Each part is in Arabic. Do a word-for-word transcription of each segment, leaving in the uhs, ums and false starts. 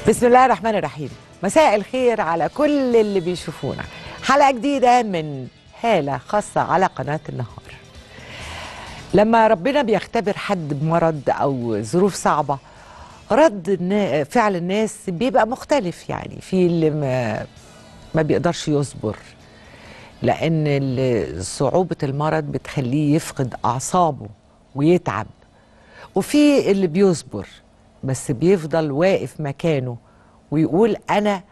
بسم الله الرحمن الرحيم. مساء الخير على كل اللي بيشوفونا. حلقة جديدة من هالة خاصة على قناة النهار. لما ربنا بيختبر حد بمرض أو ظروف صعبة، رد فعل الناس بيبقى مختلف. يعني في اللي ما, ما بيقدرش يصبر لأن صعوبة المرض بتخليه يفقد أعصابه ويتعب، وفي اللي بيصبر بس بيفضل واقف مكانه ويقول أنا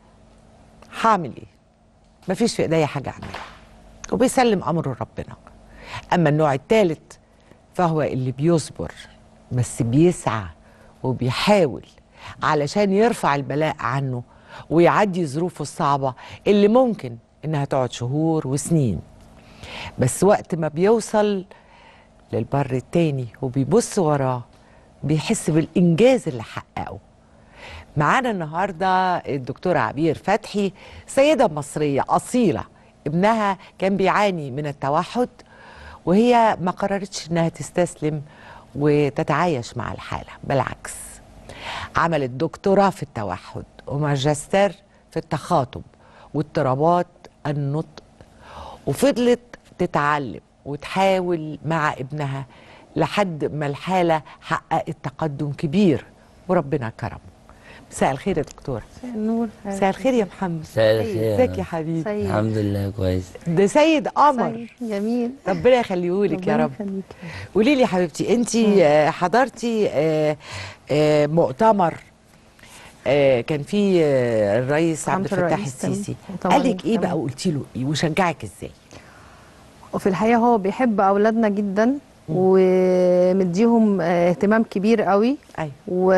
هعمل إيه؟ مفيش في إيديا حاجة أعملها، وبيسلم أمره ربنا. أما النوع الثالث فهو اللي بيصبر بس بيسعى وبيحاول علشان يرفع البلاء عنه ويعدي ظروفه الصعبة اللي ممكن إنها تقعد شهور وسنين. بس وقت ما بيوصل للبر التاني وبيبص وراه بيحس بالإنجاز اللي حققه. معانا النهاردة الدكتورة عبير فتحي، سيدة مصرية أصيلة ابنها كان بيعاني من التوحد، وهي ما قررتش إنها تستسلم وتتعايش مع الحالة، بالعكس عملت دكتوراه في التوحد وماجستير في التخاطب واضطرابات النطق، وفضلت تتعلم وتحاول مع ابنها لحد ما الحالة حققت تقدم كبير وربنا كرمه. مساء الخير يا دكتورة. مساء النور. مساء الخير يا محمد. مساء الخير. ازيك يا حبيبي؟ سيد. الحمد لله كويس. ده سيد قمر. سيد جميل، ربنا يخليهولك يا رب. قولي لي يا حبيبتي، انت حضرتي آه، آه، مؤتمر آه، كان فيه آه، الرئيس عبد الفتاح السيسي، قال لك ايه بقى وقلتي له ايه وشجعك ازاي؟ وفي الحقيقه هو بيحب اولادنا جدا ومديهم اهتمام كبير قوي. ايوه.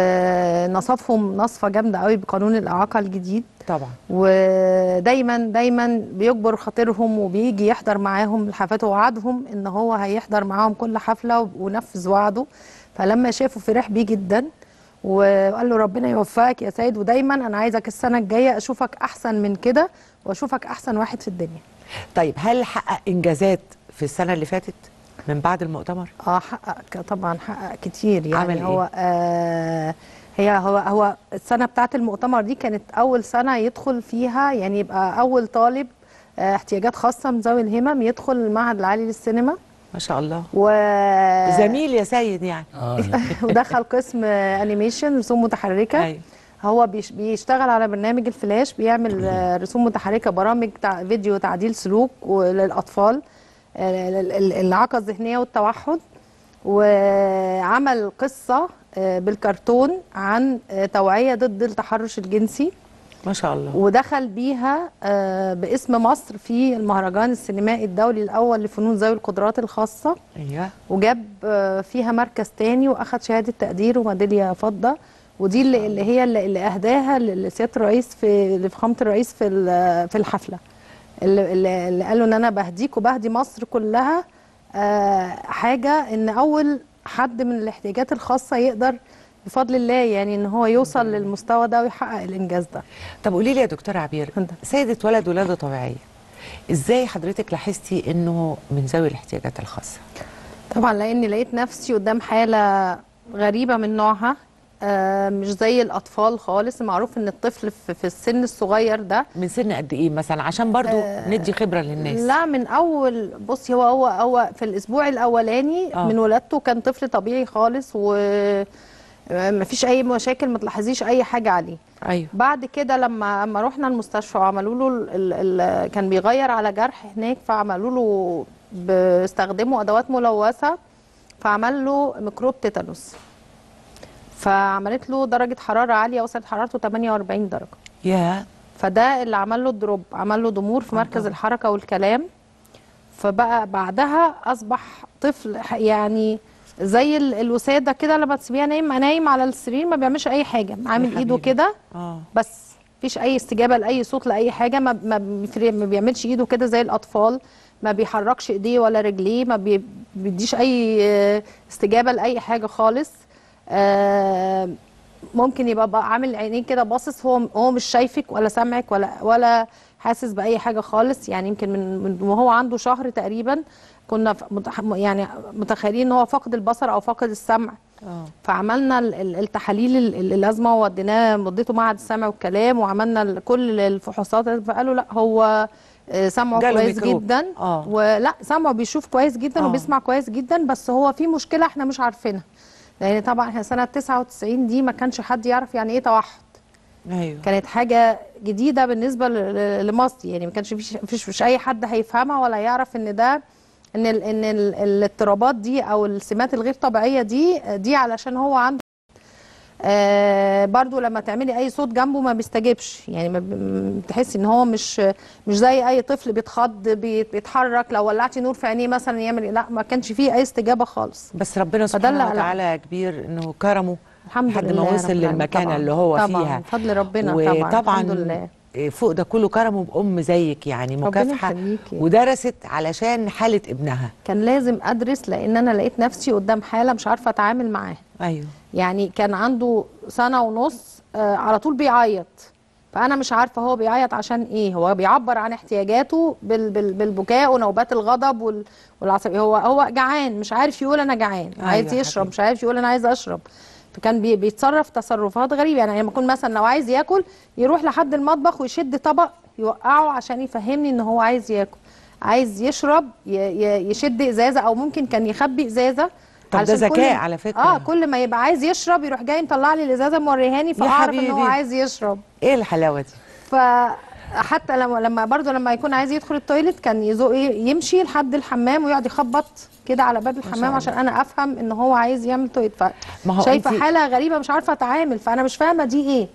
ونصفهم نصفه جامده قوي بقانون الاعاقه الجديد طبعا. ودايما دايما بيجبر خاطرهم وبيجي يحضر معاهم الحفلات، ووعدهم ان هو هيحضر معاهم كل حفله ونفذ وعده. فلما شافه فرح بيه جدا وقال له ربنا يوفقك يا سيد، ودايما انا عايزك السنه الجايه اشوفك احسن من كده واشوفك احسن واحد في الدنيا. طيب هل حقق انجازات في السنه اللي فاتت من بعد المؤتمر؟ اه حقق طبعا، حقق كتير. يعني عمل هو إيه؟ آه هي هو هو السنه بتاعه المؤتمر دي كانت اول سنه يدخل فيها، يعني يبقى اول طالب آه احتياجات خاصه من ذوي الهمم يدخل المعهد العالي للسينما. ما شاء الله. و زميل يا سيد يعني. اه ودخل قسم انيميشن، رسوم متحركه. أيوة. هو بيش بيشتغل على برنامج الفلاش، بيعمل آه رسوم متحركه، برامج تع... فيديو تعديل سلوك للاطفال الإعاقة الذهنية والتوحد. وعمل قصة بالكرتون عن توعية ضد التحرش الجنسي. ما شاء الله. ودخل بيها باسم مصر في المهرجان السينمائي الدولي الأول لفنون ذوي القدرات الخاصة. ايوه. وجاب فيها مركز تاني وأخد شهادة تقدير وميدالية فضة. ودي اللي, اللي هي اللي, اللي أهداها لسيادة الرئيس في لفخامة الرئيس في في الحفلة، اللي, اللي قالوا ان انا بهديك وبهدي مصر كلها. آه حاجه ان اول حد من الاحتياجات الخاصه يقدر بفضل الله يعني ان هو يوصل للمستوى ده ويحقق الانجاز ده. طب قولي لي يا دكتوره عبير، سيد اتولد ولاده طبيعيه، ازاي حضرتك لاحظتي انه من ذوي الاحتياجات الخاصه؟ طبعا لاني لقيت نفسي قدام حاله غريبه من نوعها، آه مش زي الأطفال خالص. معروف إن الطفل في السن الصغير ده من سن قد إيه مثلا عشان برضو آه ندي خبرة للناس؟ لا من أول، بصي هو هو هو في الأسبوع الأولاني آه. من ولادته كان طفل طبيعي خالص ومفيش أي مشاكل، ما تلاحظيش أي حاجة عليه. أيوه. بعد كده لما لما رحنا المستشفى وعملوا له ال ال كان بيغير على جرح هناك، فعملوا له باستخدموا أدوات ملوثة، فعمل له ميكروب تيتانوس، فعملت له درجة حرارة عالية وصلت حرارته ثمانية وأربعين درجة. يا فده اللي عمل له الدروب، عمل له ضمور في مركز الحركة والكلام. فبقى بعدها أصبح طفل يعني زي الوسادة كده، لما تسيبيها نايم نايم على السرير ما بيعملش أي حاجة، عامل إيده كده بس مفيش أي استجابة لأي صوت لأي حاجة، ما, ما بيعملش إيده كده زي الأطفال، ما بيحركش إيديه ولا رجليه، ما بيديش أي استجابة لأي حاجة خالص. آه ممكن يبقى بقى عامل عينين كده باصص، هو هو مش شايفك ولا سامعك ولا ولا حاسس باي حاجه خالص. يعني يمكن من, من وهو عنده شهر تقريبا كنا يعني متخيلين ان هو فاقد البصر او فاقد السمع. اه فعملنا ال- ال- التحاليل ال- ال- اللازمه ووديناه مضيته معهد السمع والكلام، وعملنا ال- كل الفحوصات، فقالوا لا هو آه، سمعه جاله كويس ميكروب. جدا. اه ولا سمعه بيشوف كويس جدا اه وبيسمع كويس جدا، بس هو في مشكله احنا مش عارفينها، لان طبعا احنا سنه تسعة وتسعين دي ما كانش حد يعرف يعني ايه توحد. ايوه كانت حاجه جديده بالنسبه ل- ل- لمصر، يعني ما كانش فيش فيش مش اي حد هيفهمها ولا يعرف ان ده ان ال ان ال الاضطرابات دي او السمات الغير طبيعيه دي دي علشان هو عنده آه برضو لما تعملي اي صوت جنبه ما بيستجبش، يعني ما ب- بتحسي ان هو مش مش زي اي طفل بيتخض بيت- بيتحرك، لو ولعتي نور في عينيه مثلا يعمل لا، ما كانش فيه اي استجابه خالص. بس ربنا فده اللي سبحانه قلقني. وتعالى كبير انه كرمه الحمد لحد ما لله وصل رب العالمين. للمكانه طبعا اللي هو طبعا فيها. بفضل ربنا، طبعا الحمد وطبعا لله. فوق ده كله كرمه بأم زيك يعني ربنا مكافحة، يخليكي. ودرست علشان حالة ابنها. كان لازم ادرس لان انا لقيت نفسي قدام حاله مش عارفه اتعامل معاها. ايوه يعني كان عنده سنه ونص آه على طول بيعيط، فانا مش عارفه هو بيعيط عشان ايه. هو بيعبر عن احتياجاته بال بال بالبكاء ونوبات الغضب وال والعصبيه. هو هو جعان مش عارف يقول انا جعان، أيوة عايز يشرب حبيبي. مش عارف يقول انا عايز اشرب. فكان بي بيتصرف تصرفات غريبه، يعني لما يكون مثلا لو عايز ياكل يروح لحد المطبخ ويشد طبق يوقعه عشان يفهمني ان هو عايز ياكل. عايز يشرب ي ي يشد ازازه، او ممكن كان يخبي ازازه. طب ده علشان كل ذكاء على فكرة. اه كل ما يبقى عايز يشرب يروح جاي مطلع لي الازازه موريهاني، فاعرف ان هو حبيبي. عايز يشرب. ايه الحلاوة دي؟ فحتى لما لما برضه لما يكون عايز يدخل التويليت كان يزوق يمشي لحد الحمام ويقعد يخبط كده على باب الحمام عشان انا افهم ان هو عايز يعمل تويليت. ما هو فشايفه انتي- حاله غريبه مش عارفه اتعامل، فانا مش فاهمه دي ايه.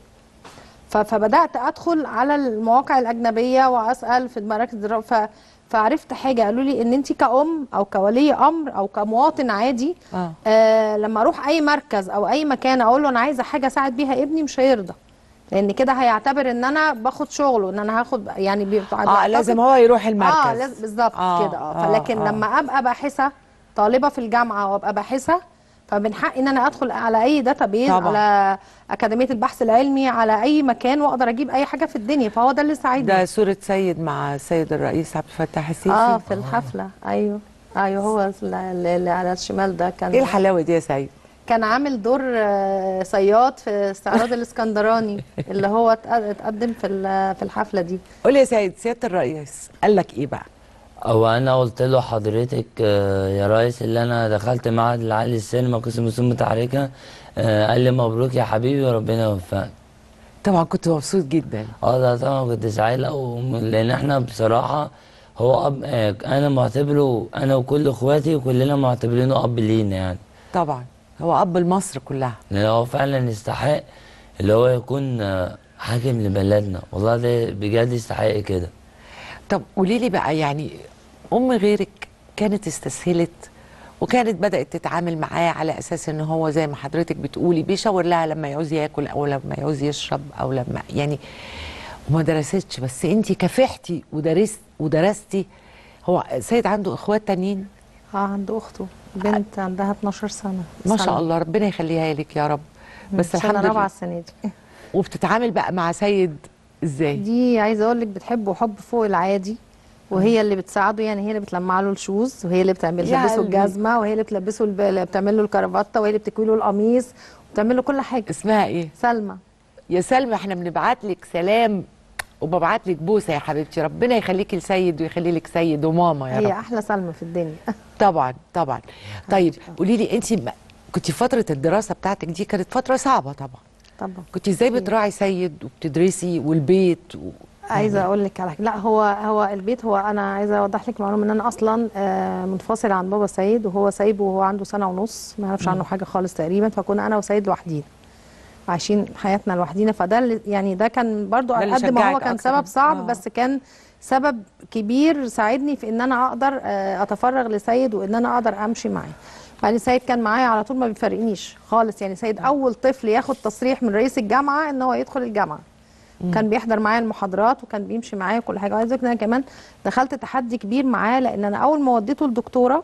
ف- فبدات ادخل على المواقع الاجنبيه واسال في مراكز الدراسه، ف فعرفت حاجه. قالوا لي ان انت كأم او كولي امر او كمواطن عادي اه آه لما اروح اي مركز او اي مكان اقول له انا عايزه حاجه اساعد بيها ابني مش هيرضى، لان كده هيعتبر ان انا باخد شغله، ان انا هاخد يعني بيبقى اه لازم هو يروح المركز. اه لازم بالظبط آه كده. اه آه فلكن آه. لما ابقى باحثه طالبه في الجامعه وابقى باحثه، فمن حقي ان انا ادخل على اي داتابيز، طبعا. على اكاديميه البحث العلمي، على اي مكان، واقدر اجيب اي حاجه في الدنيا. فهو ده اللي ساعدني. ده صورة سيد مع السيد الرئيس عبد الفتاح السيسي. اه في الحفله. ايوه ايوه هو اللي اللي على الشمال ده كان ايه الحلاوة دي يا سيد؟ كان عامل دور آه، صياد في استعراض الاسكندراني اللي هو اتق- اتقدم في ال- في الحفله دي. قول يا سيد، سيادة الرئيس قال لك ايه بقى؟ او انا قلت له حضرتك آه، يا ريس اللي انا دخلت معهد العقل السينما قسم فنون متحركه، آه، قال لي مبروك يا حبيبي وربنا يوفقك. طبعا كنت مبسوط جدا. اه ده طبعا كنت سعيد أوي، لان احنا بصراحه هو اب آه، انا معتبره انا وكل اخواتي وكلنا معتبرينه اب لينا يعني، طبعا هو اب لمصر كلها. لان هو فعلا يستحق اللي هو يكون آه، حاكم لبلدنا، والله ده بجد يستحق كده. طب قولي لي بقى، يعني ام غيرك كانت استسهلت وكانت بدأت تتعامل معاه على اساس ان هو زي ما حضرتك بتقولي بيشاور لها لما يعوز ياكل او لما يعوز يشرب او لما يعني، وما درستش. بس انت كافحتي ودرست ودرستي. هو سيد عنده اخوات تانيين؟ اه عنده اخته بنت عندها اتناشر سنه. ما شاء سنة. الله ربنا يخليها لك يا رب. بس سنة الحمد رابعه لله. السنه دي. وبتتعامل بقى مع سيد ازاي؟ دي عايزه اقول لك بتحبه حب فوق العادي، وهي اللي بتساعده، يعني هي اللي بتلمع له الشوز، وهي اللي بتعمل يا بتلبسه قلبي. الجزمه، وهي اللي بتلبسه الب... اللي بتعمل له الكرافته، وهي اللي بتكوي له القميص، وبتعمل له كل حاجه. اسمها ايه؟ سلمى. يا سلمى احنا بنبعت لك سلام وببعت لك بوسه يا حبيبتي. ربنا يخليكي لسيد ويخلي لك سيد وماما يا هي رب. احلى سلمى في الدنيا. طبعا طبعا. طيب قولي لي انت كنت فتره الدراسه بتاعتك دي كانت فتره صعبه طبعا. طبعا. كنت ازاي بتراعي سيد وبتدرسي والبيت و... عايزه اقول لك على حاجه. لا هو هو البيت، هو انا عايزه اوضح لك معلومه ان انا اصلا آه، منفصله عن بابا سيد، وهو سايبه وهو عنده سنه ونص، ما يعرفش عنه حاجه خالص تقريبا. فكنا انا وسيد لوحدينا عايشين حياتنا لوحدينا. فده اللي يعني ده كان برضو ده اللي على قد ما هو شجعك كان أكتر. سبب صعب، آه. بس كان سبب كبير ساعدني في ان انا اقدر آه، اتفرغ لسيد وان انا اقدر امشي معاه. يعني سيد كان معايا على طول، ما بيفرقنيش خالص. يعني سيد اول طفل ياخد تصريح من رئيس الجامعه ان هو يدخل الجامعه. كان بيحضر معايا المحاضرات وكان بيمشي معايا كل حاجه. وعايزه اقول لك انا كمان دخلت تحدي كبير معاه، لان انا اول ما وديته الدكتوره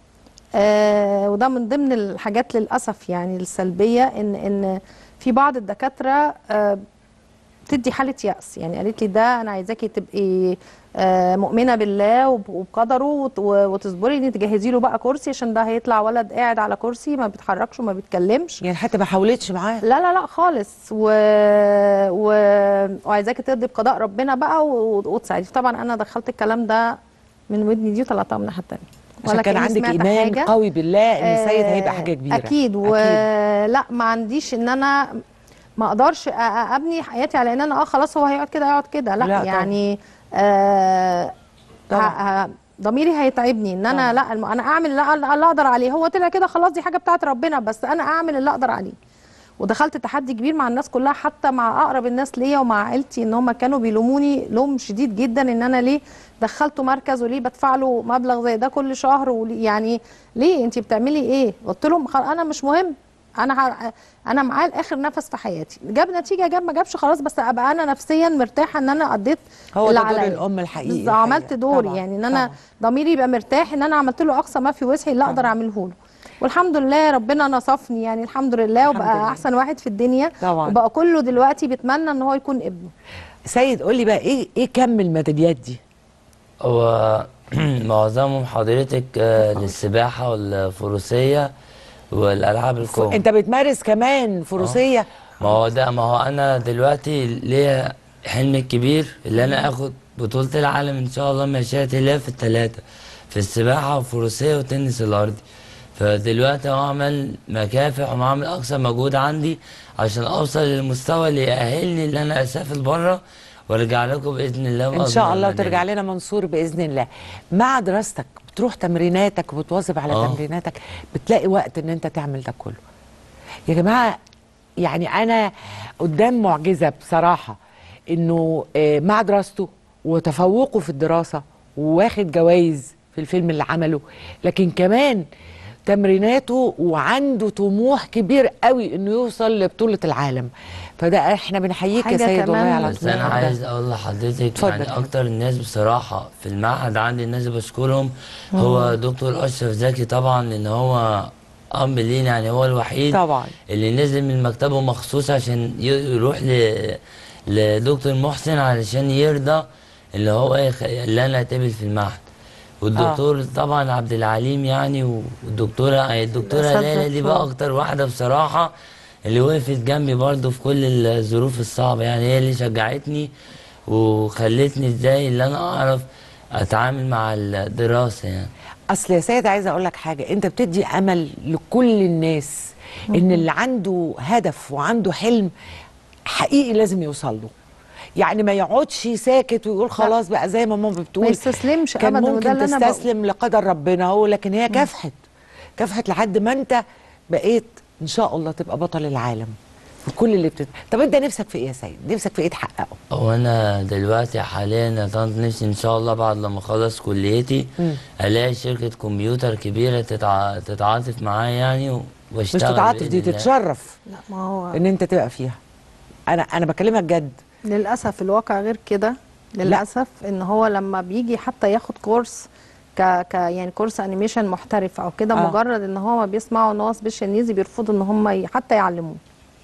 آه وده من ضمن الحاجات للاسف يعني السلبيه، ان ان في بعض الدكاتره آه بتدي حاله يأس، يعني قالت لي ده انا عايزاكي تبقي آه مؤمنه بالله وب- وبقدره وت- وتصبري ان تجهزي له بقى كرسي، عشان ده هيطلع ولد قاعد على كرسي ما بيتحركش وما بيتكلمش. يعني حتى ما حاولتش معاه؟ لا لا لا خالص، و... و... وعايزاكي ترضي بقضاء ربنا بقى و... وتساعدي. طبعا انا دخلت الكلام ده من ودني دي وطلعتها من الناحيه الثانيه، عشان كان كأني عندك سمعت ايمان حاجة. قوي بالله ان السيد آه، هيبقى حاجه كبيره. اكيد، ولا ما عنديش ان انا ما اقدرش أ- أ- ابني حياتي على ان انا اه خلاص هو هيقعد كده هيقعد كده، لا, لا طبعا. يعني آه طبعا. ه- ه- ضميري هيتعبني ان انا لا الم- انا اعمل اللي اللي اقدر عليه. هو طلع كده خلاص دي حاجه بتاعت ربنا، بس انا اعمل اللي اقدر عليه. ودخلت تحدي كبير مع الناس كلها، حتى مع اقرب الناس ليا ومع عيلتي، ان هم كانوا بيلوموني لوم شديد جدا ان انا ليه دخلته مركز وليه بدفع له مبلغ زي ده كل شهر، وليه يعني ليه انت بتعملي ايه؟ قلت لهم خلاص انا مش مهم، انا ه... انا معاه لاخر نفس في حياتي. جاب نتيجه جاب ما جابش خلاص، بس ابقى انا نفسيا مرتاحه ان انا قضيت هو اللي ده دور عليا. الام الحقيقي. بالظبط، الحقيقة. عملت دوري طبعاً. يعني ان انا طبعاً. ضميري يبقى مرتاح ان انا عملت له اقصى ما في وسعي اللي اقدر اعمله له. والحمد لله ربنا نصفني يعني الحمد لله، الحمد وبقى لله. احسن واحد في الدنيا. طبعاً. وبقى كله دلوقتي بيتمنى ان هو يكون ابنه. سيد قول لي بقى ايه ايه كم الميداليات دي؟ هو معظمهم حضرتك آه، للسباحة والفروسية والألعاب القوة. انت بتمارس كمان فروسيه؟ ما هو ده ما هو أنا دلوقتي ليا حلم الكبير اللي أنا آخد بطولة العالم إن شاء الله مشيئة الله في التلاتة، في السباحة والفروسية والتنس الأرضي. فدلوقتي هو عمل مكافح وعمل أقصى مجهود عندي عشان أوصل للمستوى اللي يأهلني إن أنا أسافر بره وأرجع لكم بإذن الله. ان شاء الله، وأضمن وترجع ميدالية. لنا منصور باذن الله. مع دراستك بتروح تمريناتك وبتواظب على آه. تمريناتك، بتلاقي وقت ان انت تعمل ده كله. يا جماعه يعني انا قدام معجزه بصراحه، انه آه، مع دراسته وتفوقه في الدراسه وواخد جوائز في الفيلم اللي عمله، لكن كمان تمريناته وعنده طموح كبير قوي انه يوصل لبطوله العالم. فده احنا بنحييك يا حاجة سيد والله كمان- على بس انا طموحك ده. عايز اقول لحضرتك اتفضل. يعني اكتر الناس بصراحه في المعهد عندي الناس اللي بشكرهم هو دكتور اشرف زكي طبعا، لان هو اب لينا، يعني هو الوحيد طبعا. اللي نزل من مكتبه مخصوص عشان ي- يروح ل لدكتور محسن علشان يرضى اللي هو يخ- اللي انا اتقبل في المعهد. والدكتور آه. طبعا عبد العليم يعني، والدكتوره الدكتوره الأساتذة ليلى دي بقى بتوعه. اكتر واحده بصراحه اللي وقفت جنبي برضو في كل الظروف الصعبة، يعني هي اللي شجعتني وخلتني ازاي اللي انا اعرف اتعامل مع الدراسة يعني. اصل يا سيد عايزه اقول لك حاجه، انت بتدي امل لكل الناس ان اللي عنده هدف وعنده حلم حقيقي لازم يوصل له. يعني ما يقعدش ساكت ويقول خلاص بقى زي ما ماما بتقول ما يستسلمش كان أبداً، وده ممكن اللي أنا بقوله. تستسلم لقدر ربنا هو، لكن هي كافحت كافحت لحد ما انت بقيت ان شاء الله تبقى بطل العالم في كل اللي بتت... طب انت نفسك في ايه يا سيد؟ نفسك في ايه تحققه؟ وانا دلوقتي حاليا يا طنط نفسي ان شاء الله بعد لما اخلص كليتي مم. الاقي شركة كمبيوتر كبيرة تتع... تتعاطف معايا يعني و- مش واشتغل تتعاطف، دي بإذن الله. تتشرف لا ما هو ان انت تبقى فيها. انا انا بكلمك جد. للاسف الواقع غير كده، للاسف ان هو لما بيجي حتى ياخد كورس ك ك يعني كورس انيميشن محترف او كده، آه. مجرد ان هو ما بيسمعوا ان هو سبيشال نيدز بيرفضوا ان هم ي- حتى يعلموه.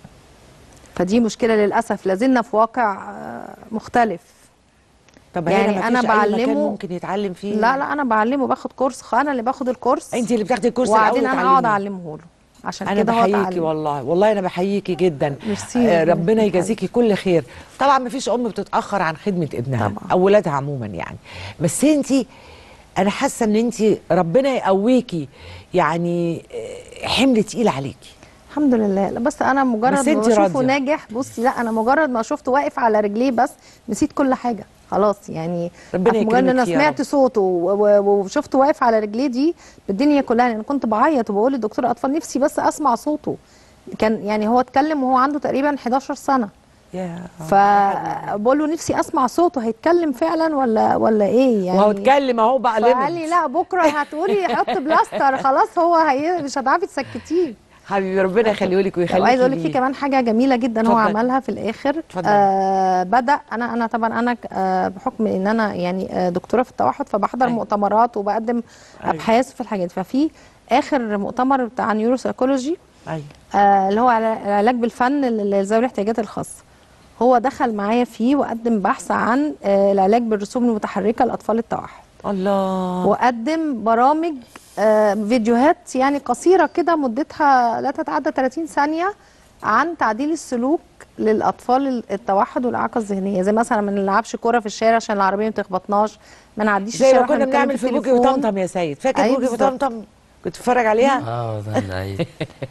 فدي مشكله للاسف، لازلنا في واقع آه، مختلف. طب يعني هنا أنا مفيش أي مكان بعلمه- ممكن يتعلم فيه؟ لا لا انا بعلمه، باخد كورس، خ- انا اللي باخد الكورس انت اللي بتاخدي الكورس وبعدين الاول انا اقعد تعلميه. اعلمه له، عشان انا كده هو بحييكي اتعلم. والله، والله انا بحييكي جدا. ميرسي، آه، ربنا ربنا يخليك. يجازيكي كل خير. طبعا مفيش ام بتتاخر عن خدمه ابنها طبعا. او ولادها عموما يعني، بس انت انا حاسه ان انت ربنا يقويكي يعني، آه، حمل تقيل عليكي. الحمد لله. لا بس انا مجرد بس ما انت بشوفه راضية. ناجح، بصي لا انا مجرد ما شفته واقف على رجليه بس نسيت كل حاجه خلاص يعني. ربنا مجرد ان يكرمك انا فيه يا سمعت رب. صوته و- و- وشفته واقف على رجليه دي بالدنيا كلها. يعني انا كنت بعيط وبقول للدكتور اطفال نفسي بس اسمع صوته. كان يعني هو اتكلم وهو عنده تقريبا حداشر سنه، يا فبقول له نفسي اسمع صوته، هيتكلم فعلا ولا ولا ايه يعني؟ وهو اتكلم اهو بقى فقال ليميت. لي لا بكره هتقولي حط بلاستر خلاص، هو هي مش هتعرفي تسكتيه. حبيبي ربنا يخليه لك ويخليكي وعايزه اقول لك في ليه. كمان حاجه جميله جدا هو اتفضلي. عملها في الاخر. اتفضلي. آه بدا انا انا طبعا انا آه بحكم ان انا يعني آه دكتوره في التوحد، فبحضر أيوة. مؤتمرات وبقدم أيوة. ابحاث في الحاجات. ففي اخر مؤتمر بتاع نيورو سايكولوجي ايوه آه اللي هو على- العلاج بالفن لذوي الاحتياجات الخاصه، هو دخل معايا فيه وقدم بحث عن آه، العلاج بالرسوم المتحركه لاطفال التوحد. الله. وقدم برامج آه، فيديوهات يعني قصيره كده مدتها لا تتعدى ثلاثين ثانيه عن تعديل السلوك للاطفال التوحد والاعاقه الذهنيه، زي مثلا ما نلعبش كوره في الشارع عشان العربيه ما تخبطناش، ما نعديش زي الشارع ما كنا واحنا بنتكلم بنعمل في بوجي التليفون. وطمطم يا سيد، فاكر أيوة بوجي بالظبط. وطمطم؟ كنت بتتفرج عليها؟ اه ده ايوه.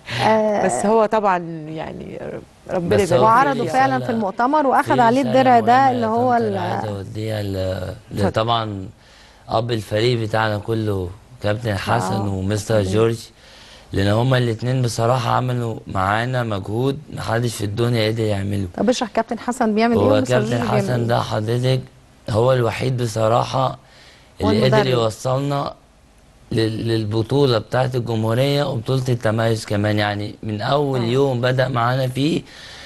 بس هو طبعا يعني ربنا بس هو يبارك في فيه. وعرضه رسالة- فعلا في المؤتمر واخد في عليه رسالة الدرع ده مهمة اللي يا هو طنط ال- أنا عايز اوديها ل- ل- طبعا اب الفريق بتاعنا كله كابتن حسن آه. ومستر جورج، لان هما الاتنين بصراحة عملوا معانا مجهود محدش في الدنيا قدر يعمله. طب اشرح كابتن حسن بيعمل ايه هو ومستر كابتن جورج بيعمل حسن ايه؟ ده حضرتك هو الوحيد بصراحة هو اللي قدر المدرب. يوصلنا لل- للبطولة بتاعت الجمهورية وبطولة التميز كمان. يعني من أول آه. يوم بدأ معانا فيه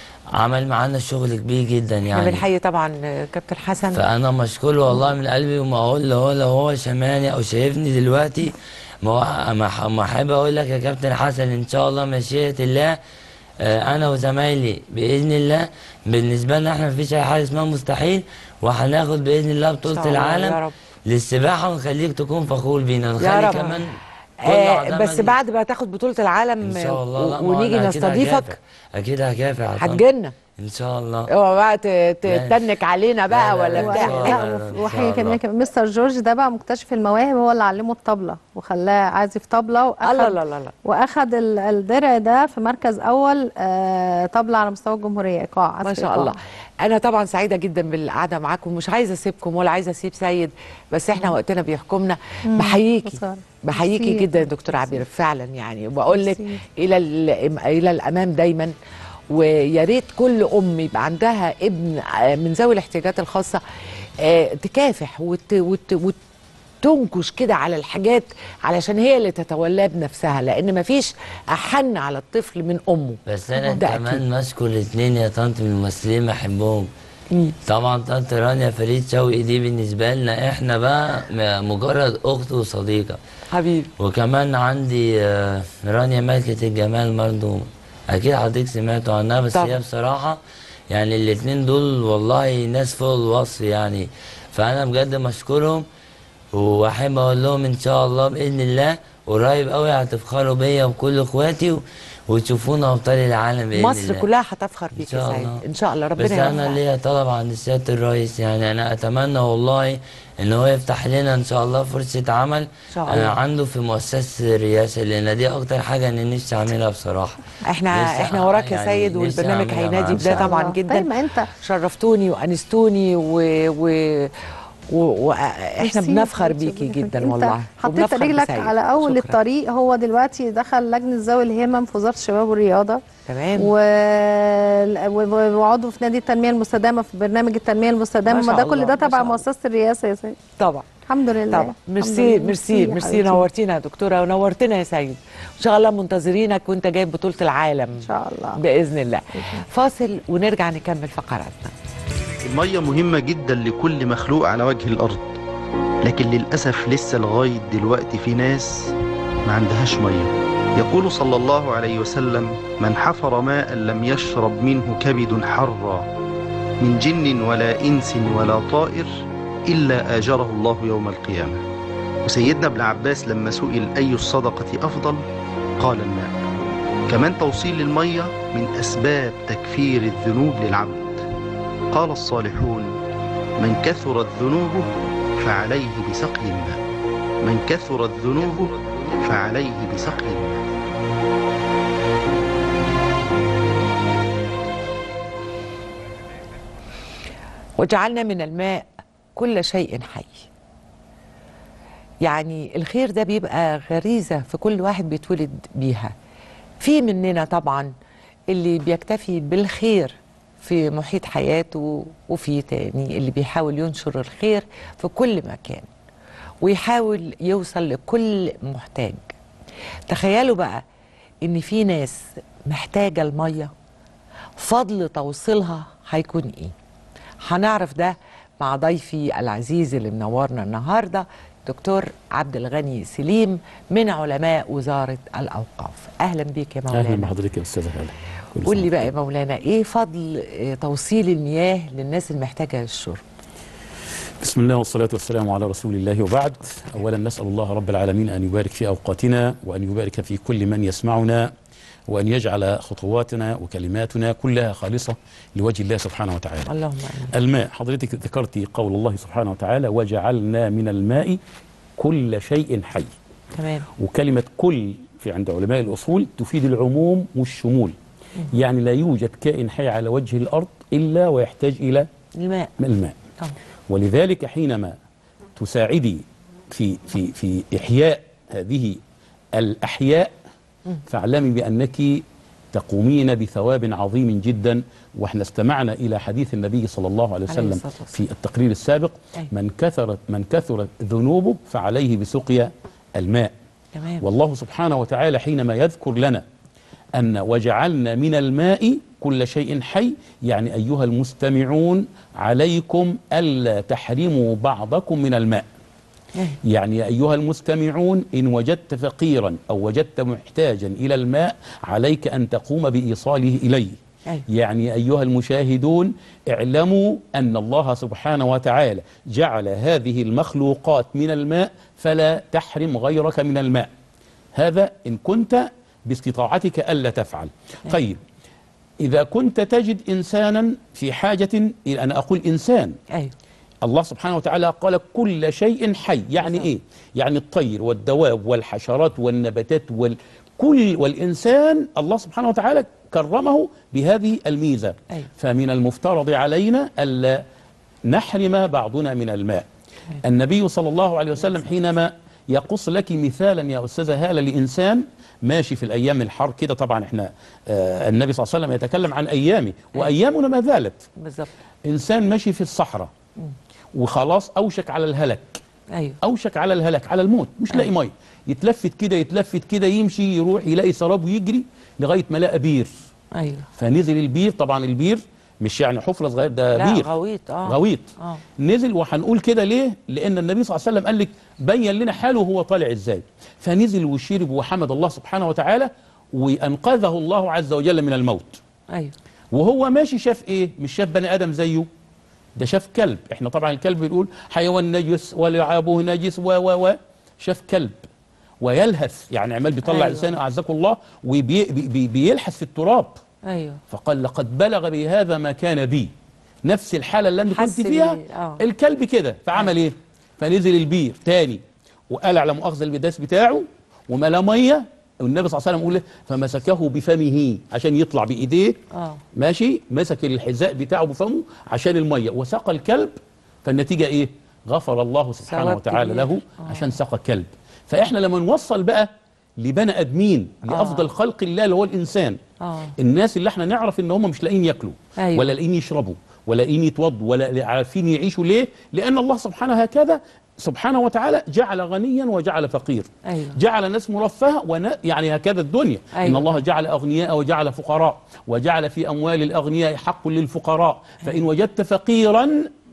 عمل معانا شغل كبير جدا احنا يعني. بنحيي طبعا كابتن حسن. فأنا مشكور والله من قلبي، وما أقول له هو لو هو سامعني أو شايفني دلوقتي، ما هو- ما ما أحب أقول لك يا كابتن حسن إن شاء الله مشيئة الله آه، أنا وزمايلي بإذن الله بالنسبة لنا إحنا مفيش أي حاجة اسمها مستحيل، وهناخد بإذن الله إن بطولة شاء الله يا العالم رب. للسباحة، ونخليك تكون فخور بينا، يا ونخلي رب. كمان كل آه أعضاء بس مجلس- بعد ما تاخد بطولة العالم ان شاء الله. لا و- ما ونيجي أنا أكيد نستضيفك هكافح. اكيد هكافح يا طنط. هتجينا. ان شاء الله. اوعى بقى ت- ت- لا. تتنك علينا بقى لا، لا، ولا لا، بتاع. إن شاء لا الله. إن وحاجه شاء كمان الله. كمان مستر جورج ده بقى مكتشف المواهب، هو اللي علمه الطبله وخلاه عازف طبله، واخد الله لا لا لا. واخد ال- الدرع ده في مركز اول آه، طبله على مستوى الجمهوريه، ايقاع عزف ما شاء إيقاع. الله. انا طبعا سعيده جدا بالقعده معاكم، مش عايزه اسيبكم ولا عايزه اسيب سيد، بس احنا وقتنا بيحكمنا. بحييكي خسارة. بحييكي ميرسي. جدا يا دكتور عبير فعلا يعني، وبقول لك ميرسي. الى ال- الى الامام دايما. ويا ريت كل ام يبقى عندها ابن آه، من ذوي الاحتياجات الخاصه آه، تكافح وت وت وت تنكش كده على الحاجات علشان هي اللي تتولاه بنفسها، لان مفيش احن على الطفل من امه. بس انا ده كمان أكيد. مشكور الاثنين يا طنط من الممثلين بحبهم. مين؟ طبعا طنط رانيا فريد شوقي دي بالنسبه لنا احنا بقى م- مجرد اخت وصديقه. حبيبي. وكمان عندي آه، رانيا ملكة الجمال برضه، اكيد حضرتك سمعتوا عنها. بس طبعا. هي بصراحه يعني الاثنين دول والله ناس فوق الوصف يعني. فانا بجد مشكورهم، واحب اقول لهم ان شاء الله باذن الله قريب قوي هتفخروا بيا وبكل اخواتي و- وتشوفونا ابطال العالم باذن مصر الله. كلها هتفخر إن بيك يا شاء سعيد الله. ان شاء الله. ربنا بس انا يوفقك. ليا طلب عند سياده الرئيس، يعني انا اتمنى والله ان هو يفتح لنا ان شاء الله فرصه عمل شاء آه، الله. عنده في مؤسسه الرئاسه، لان دي اكتر حاجه انا نفسي اعملها بصراحه. احنا نفسي احنا وراك يا يعني سيد، نفسي والبرنامج أعملها هينادي معاه. بده إن شاء طبعا الله. جدا. طيب ما انت شرفتوني وانستوني و, و... واحنا ميرسي. بنفخر بيكي ميرسي. جدا انت والله. حطيت وبنفخر رجلك بسيد. على اول شكراً. الطريق. هو دلوقتي دخل لجنه ذوي الهمم في وزاره الشباب والرياضه، تمام. و... و- وعضو في نادي التنميه المستدامه في برنامج التنميه المستدامه. ما شاء ما ده كل الله، ده ما شاء تبع الله. مؤسسه الرئاسه يا سيد. طبعا الحمد لله. طبعا. الحمد ميرسي لله. ميرسي يا ميرسي حبيبتي. نورتينا يا دكتوره ونورتنا يا سيد. ان شاء الله منتظرينك وانت جايب بطوله العالم ان شاء الله. باذن الله. فاصل ونرجع نكمل فقراتنا. المية مهمة جدا لكل مخلوق على وجه الأرض، لكن للأسف لسه لغاية دلوقتي في ناس ما عندهاش مية. يقول صلى الله عليه وسلم: من حفر ماء لم يشرب منه كبد حرا من جن ولا إنس ولا طائر إلا آجره الله يوم القيامة. وسيدنا ابن عباس لما سئل أي الصدقة أفضل قال الماء. كمان توصيل المية من أسباب تكفير الذنوب للعبد. قال الصالحون: من كثرت ذنوبه فعليه بسقي الماء، من كثرت ذنوبه فعليه بسقي الماء. وجعلنا من الماء كل شيء حي. يعني الخير ده بيبقى غريزة في كل واحد بيتولد بيها. في مننا طبعا اللي بيكتفي بالخير في محيط حياته، وفي تاني اللي بيحاول ينشر الخير في كل مكان ويحاول يوصل لكل محتاج. تخيلوا بقى ان في ناس محتاجة المية، فضل توصيلها هيكون ايه؟ هنعرف ده مع ضيفي العزيز اللي منورنا النهارده دكتور عبد الغني سليم من علماء وزارة الأوقاف. أهلا بيك يا مولانا. اهلا بحضرتك يا استاذه هاله. قول لي بقى يا مولانا، ايه فضل آه، توصيل المياه للناس المحتاجه للشرب؟ بسم الله والصلاة والسلام على رسول الله، وبعد. أولا نسأل الله رب العالمين أن يبارك في أوقاتنا، وأن يبارك في كل من يسمعنا، وأن يجعل خطواتنا وكلماتنا كلها خالصة لوجه الله سبحانه وتعالى. اللهم امين. الماء، حضرتك ذكرتي قول الله سبحانه وتعالى: وجعلنا من الماء كل شيء حي. تمام. وكلمة كل في عند علماء الأصول تفيد العموم والشمول، يعني لا يوجد كائن حي على وجه الأرض إلا ويحتاج إلى الماء. الماء. طبعا. ولذلك حينما تساعدي في في في إحياء هذه الأحياء فاعلمي بأنك تقومين بثواب عظيم جدا. واحنا استمعنا إلى حديث النبي صلى الله عليه وسلم في التقرير السابق: من كثرت من كثرت ذنوبه فعليه بسقيا الماء. تمام. والله سبحانه وتعالى حينما يذكر لنا أن وجعلنا من الماء كل شيء حي، يعني أيها المستمعون عليكم ألا تحرموا بعضكم من الماء. يعني يا أيها المستمعون إن وجدت فقيرا أو وجدت محتاجا إلى الماء عليك أن تقوم بإيصاله إليه. يعني يا أيها المشاهدون اعلموا أن الله سبحانه وتعالى جعل هذه المخلوقات من الماء، فلا تحرم غيرك من الماء. هذا إن كنت باستطاعتك ألا تفعل. طيب، إذا كنت تجد إنسانا في حاجة إلى، أنا أقول إنسان، أيوه. الله سبحانه وتعالى قال كل شيء حي، يعني إيه؟ يعني الطير والدواب والحشرات والنباتات والكل، والإنسان الله سبحانه وتعالى كرمه بهذه الميزة. أيوه. فمن المفترض علينا ألا نحرم بعضنا من الماء. أيوه. النبي صلى الله عليه وسلم حينما يقص لك مثالا يا أستاذة هالة لإنسان ماشي في الأيام الحر كده، طبعا احنا آه النبي صلى الله عليه وسلم يتكلم عن أيامه وأيامنا ما زالت. بالظبط. إنسان ماشي في الصحراء وخلاص أوشك على الهلك. أيوه. أوشك على الهلك، على الموت، مش لاقي أيوه. مية، يتلفت كده يتلفت كده يمشي يروح يلاقي سراب ويجري لغاية ما لقى بير. أيوه. فنزل البير، طبعا البير مش يعني حفرة صغيرة، ده لا بير غويط. اه غويط. اه نزل، وهنقول كده ليه؟ لأن النبي صلى الله عليه وسلم قال لك بين لنا حاله وهو طالع ازاي. فنزل وشرب وحمد الله سبحانه وتعالى وأنقذه الله عز وجل من الموت. أيوه. وهو ماشي شاف ايه؟ مش شاف بني آدم زيه، ده شاف كلب. احنا طبعا الكلب بنقول حيوان نجس ولعابه نجس و و و شاف كلب ويلهث، يعني عمال بيطلع أيوه. لسانه أعزكم الله وبيلحث في التراب. أيوه. فقال لقد بلغ بي هذا ما كان بي، نفس الحالة اللي أنا كنت فيها آه. الكلب كده. فعمل ايه؟ فنزل البير تاني وقال على مؤاخذة البداس بتاعه وملا مية، والنبي صلى الله عليه وسلم يقول فمسكه بفمه عشان يطلع بإيديه. اه ماشي، مسك الحذاء بتاعه بفمه عشان المية وسقى الكلب. فالنتيجة ايه؟ غفر الله سبحانه وتعالى له آه. عشان سقى كلب. فاحنا لما نوصل بقى لبني ادمين لافضل آه. خلق الله اللي هو الانسان، اه الناس اللي احنا نعرف ان هم مش لاقيين ياكلوا، أيوه. ولا لاقيين يشربوا، ولا لاقيين يتوضوا، ولا عارفين يعيشوا. ليه؟ لان الله سبحانه هكذا سبحانه وتعالى جعل غنيا وجعل فقير. أيوه. جعل ناس مرفهة ون... يعني هكذا الدنيا. أيوه. إن الله جعل أغنياء وجعل فقراء، وجعل في أموال الأغنياء حق للفقراء. فإن وجدت فقيرا